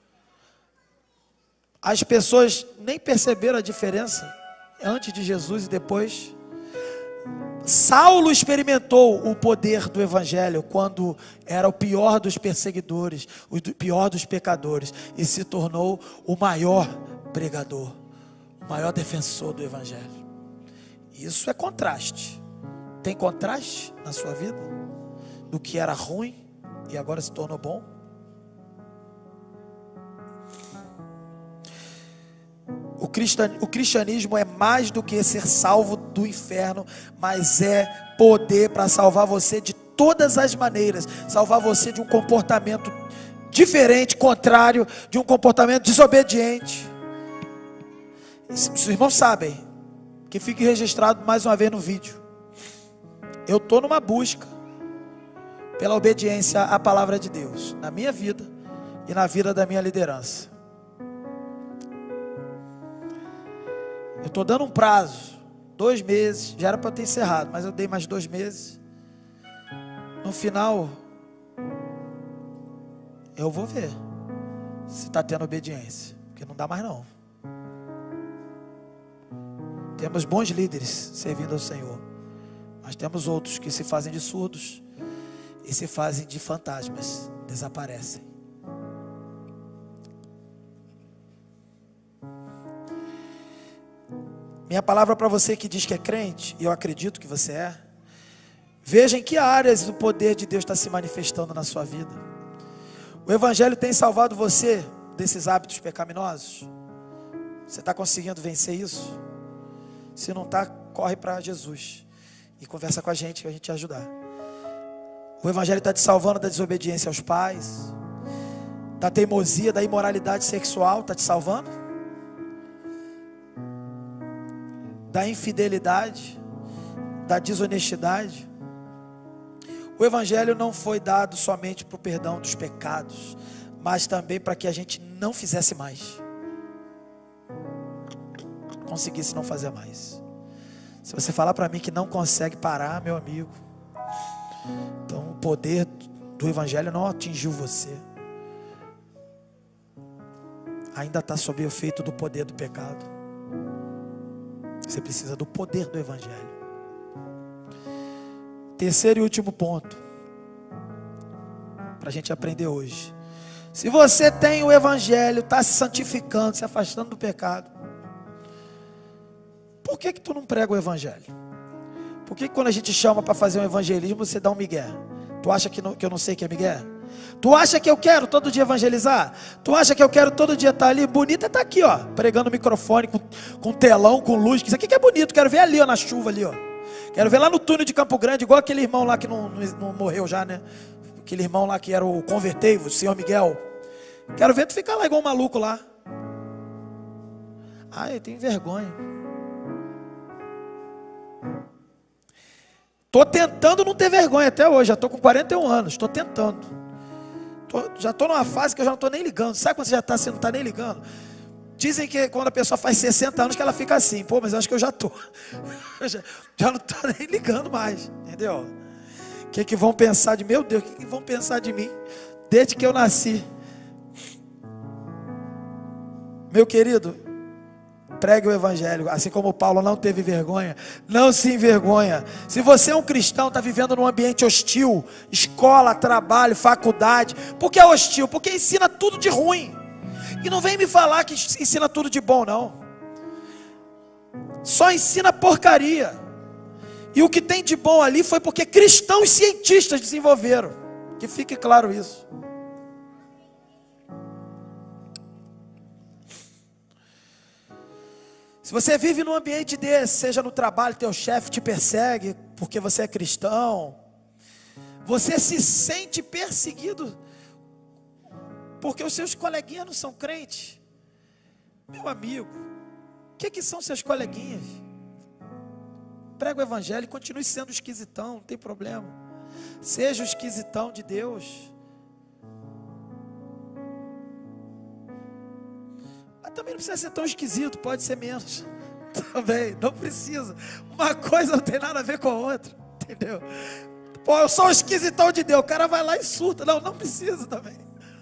As pessoas nem perceberam a diferença antes de Jesus e depois. Saulo experimentou o poder do evangelho quando era o pior dos perseguidores, o pior dos pecadores, e se tornou o maior pregador, o maior defensor do evangelho. Isso é contraste. Tem contraste na sua vida? Do que era ruim e agora se tornou bom? O cristianismo é mais do que ser salvo do inferno, mas é poder para salvar você de todas as maneiras, salvar você de um comportamento diferente, contrário, de um comportamento desobediente. Os irmãos sabem, que fique registrado mais uma vez no vídeo, eu estou numa busca pela obediência à palavra de Deus, na minha vida e na vida da minha liderança. Eu estou dando um prazo, 2 meses, já era para ter encerrado, mas eu dei mais 2 meses. No final, eu vou ver se está tendo obediência, porque não dá mais não. Temos bons líderes servindo ao Senhor, mas temos outros que se fazem de surdos e se fazem de fantasmas, desaparecem. Minha palavra para você que diz que é crente, e eu acredito que você é, veja em que áreas o poder de Deus está se manifestando na sua vida. O evangelho tem salvado você desses hábitos pecaminosos? Você está conseguindo vencer isso? Se não está, corre para Jesus e conversa com a gente, que a gente te ajudar. O evangelho está te salvando da desobediência aos pais, da teimosia, da imoralidade sexual, está te salvando? Da infidelidade, da desonestidade. O evangelho não foi dado somente para o perdão dos pecados, mas também para que a gente não fizesse mais, conseguisse não fazer mais. Se você falar para mim que não consegue parar, meu amigo, então o poder do evangelho não atingiu você, ainda está sob o efeito do poder do pecado. Você precisa do poder do evangelho. Terceiro e último ponto, para a gente aprender hoje. Se você tem o evangelho, está se santificando, se afastando do pecado, por que tu não prega o evangelho? Por que quando a gente chama para fazer um evangelismo, você dá um migué? Tu acha que eu não sei que é migué? Tu acha que eu quero todo dia evangelizar? Tu acha que eu quero todo dia estar ali? Bonito é estar aqui, ó, pregando microfone, com telão, com luz. Isso aqui que é bonito, quero ver ali, ó, na chuva ali, ó. Quero ver lá no túnel de Campo Grande, igual aquele irmão lá que não morreu já, né? Aquele irmão lá que era o converteivo, o senhor Miguel. Quero ver tu ficar lá igual um maluco lá. Ai, eu tenho vergonha. Tô tentando não ter vergonha até hoje, já tô com 41 anos, tô tentando. Já estou numa fase que eu já não estou nem ligando. Sabe quando você já está, você não está nem ligando? Dizem que quando a pessoa faz 60 anos que ela fica assim. Pô, mas eu acho que eu já estou. Já não estou nem ligando mais. Entendeu? O que vão pensar de... Meu Deus, o que vão pensar de mim? Desde que eu nasci. Meu querido, pregue o evangelho, assim como Paulo não teve vergonha, não se envergonha. Se você é um cristão, está vivendo num ambiente hostil, escola, trabalho, faculdade, por que é hostil? Porque ensina tudo de ruim, e não vem me falar que ensina tudo de bom, não, só ensina porcaria, e o que tem de bom ali foi porque cristãos cientistas desenvolveram, que fique claro isso. Se você vive num ambiente desse, seja no trabalho, teu chefe te persegue porque você é cristão, você se sente perseguido porque os seus coleguinhas não são crentes, meu amigo, o que são seus coleguinhas? Prega o evangelho e continue sendo esquisitão, não tem problema, seja o esquisitão de Deus. Também não precisa ser tão esquisito, pode ser menos. Também, não precisa. Uma coisa não tem nada a ver com a outra, entendeu? Pô, eu sou um esquisitão de Deus, o cara vai lá e surta. Não, não precisa também.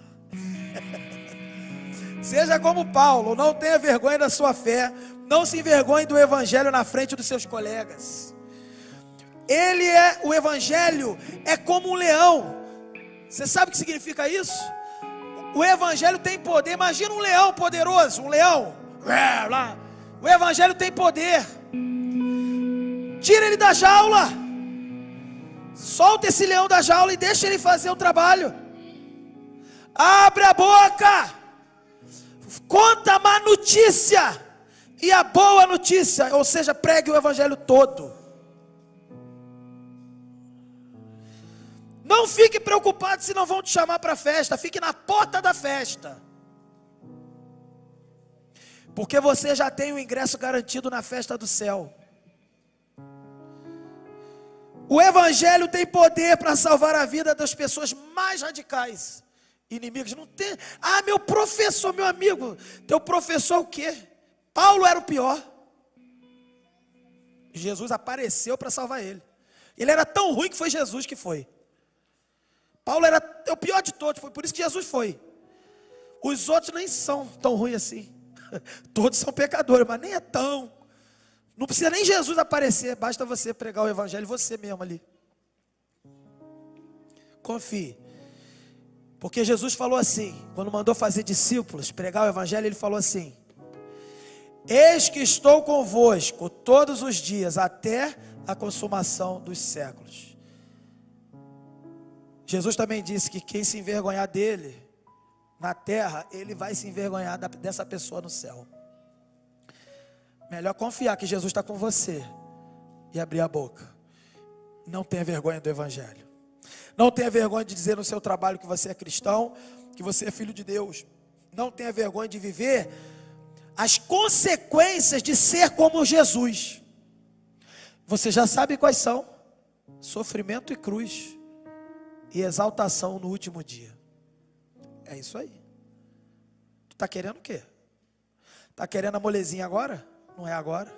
Seja como Paulo, não tenha vergonha da sua fé, não se envergonhe do evangelho na frente dos seus colegas. O evangelho é como um leão. Você sabe o que significa isso? O evangelho tem poder. Imagina um leão poderoso, um leão. O evangelho tem poder. Tira ele da jaula, solta esse leão da jaula e deixa ele fazer o trabalho. Abre a boca, conta a má notícia e a boa notícia, ou seja, pregue o evangelho todo. Não fique preocupado se não vão te chamar para a festa. Fique na porta da festa, porque você já tem o ingresso garantido na festa do céu. O evangelho tem poder para salvar a vida das pessoas mais radicais, inimigos. Não tem. Ah, meu professor, meu amigo, teu professor é o quê? Paulo era o pior. Jesus apareceu para salvar ele. Ele era tão ruim que foi Jesus que foi. Paulo era o pior de todos, foi por isso que Jesus foi. Os outros nem são tão ruins assim. Todos são pecadores, mas nem é tão. Não precisa nem Jesus aparecer, basta você pregar o evangelho você mesmo ali. Confie. Porque Jesus falou assim, quando mandou fazer discípulos, pregar o evangelho, ele falou assim: eis que estou convosco todos os dias, até a consumação dos séculos. Jesus também disse que quem se envergonhar dele na terra, ele vai se envergonhar dessa pessoa no céu. Melhor confiar que Jesus está com você e abrir a boca. Não tenha vergonha do evangelho. Não tenha vergonha de dizer no seu trabalho que você é cristão, que você é filho de Deus. Não tenha vergonha de viver as consequências de ser como Jesus. Você já sabe quais são: sofrimento e cruz, e exaltação no último dia. É isso aí. Tu está querendo o quê? Está querendo a molezinha agora? Não é agora.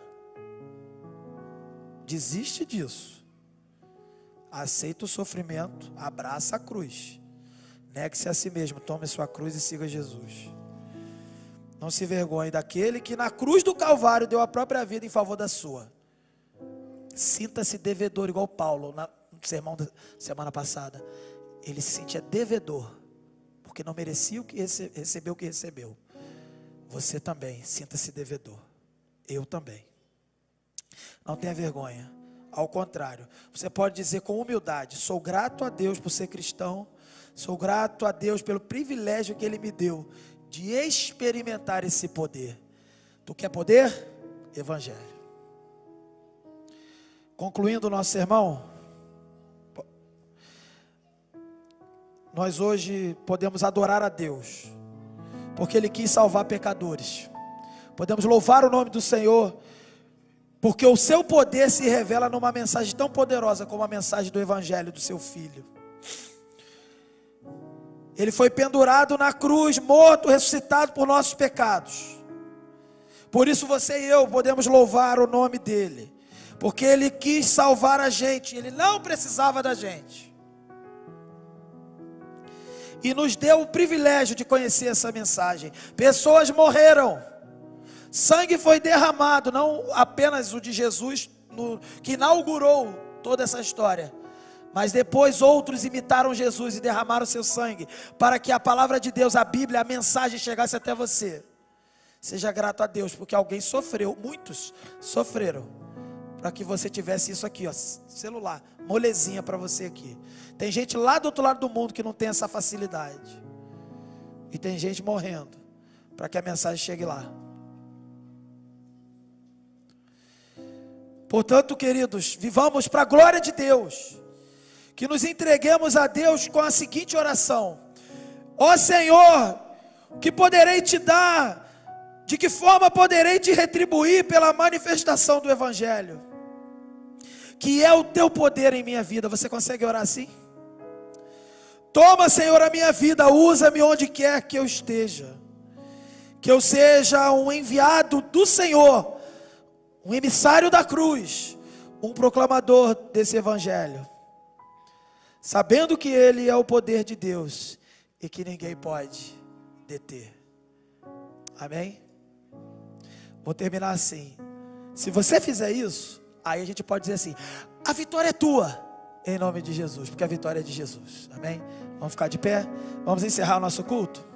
Desiste disso. Aceita o sofrimento, abraça a cruz, negue-se a si mesmo, tome sua cruz e siga Jesus. Não se envergonhe daquele que na cruz do Calvário deu a própria vida em favor da sua. Sinta-se devedor, igual Paulo no sermão da semana passada. Ele se sentia devedor, porque não merecia o que recebeu o que recebeu. Você também, sinta-se devedor. Eu também. Não tenha vergonha. Ao contrário, você pode dizer com humildade: sou grato a Deus por ser cristão. Sou grato a Deus pelo privilégio que Ele me deu de experimentar esse poder. Tu quer poder? Evangelho. Concluindo o nosso sermão, nós hoje podemos adorar a Deus, porque Ele quis salvar pecadores. Podemos louvar o nome do Senhor, porque o seu poder se revela numa mensagem tão poderosa como a mensagem do Evangelho do seu Filho. Ele foi pendurado na cruz, morto, ressuscitado por nossos pecados. Por isso você e eu podemos louvar o nome dEle, porque Ele quis salvar a gente, Ele não precisava da gente. E nos deu o privilégio de conhecer essa mensagem. Pessoas morreram, Sangue foi derramado, não apenas o de Jesus, que inaugurou toda essa história, mas depois outros imitaram Jesus e derramaram seu sangue, para que a palavra de Deus, a Bíblia, a mensagem chegasse até você. Seja grato a Deus, porque alguém sofreu, muitos sofreram, para que você tivesse isso aqui, ó, celular, molezinha para você aqui. Tem gente lá do outro lado do mundo que não tem essa facilidade, e tem gente morrendo, para que a mensagem chegue lá. Portanto, queridos, vivamos para a glória de Deus, que nos entreguemos a Deus com a seguinte oração: ó Senhor, que poderei te dar, de que forma poderei te retribuir pela manifestação do Evangelho, que é o teu poder em minha vida? Você consegue orar assim? Toma, Senhor, a minha vida, usa-me onde quer que eu esteja, que eu seja um enviado do Senhor, um emissário da cruz, um proclamador desse Evangelho, sabendo que Ele é o poder de Deus e que ninguém pode deter. Amém? Vou terminar assim. Se você fizer isso, aí a gente pode dizer assim: a vitória é tua, em nome de Jesus, porque a vitória é de Jesus. Amém? Vamos ficar de pé, vamos encerrar o nosso culto.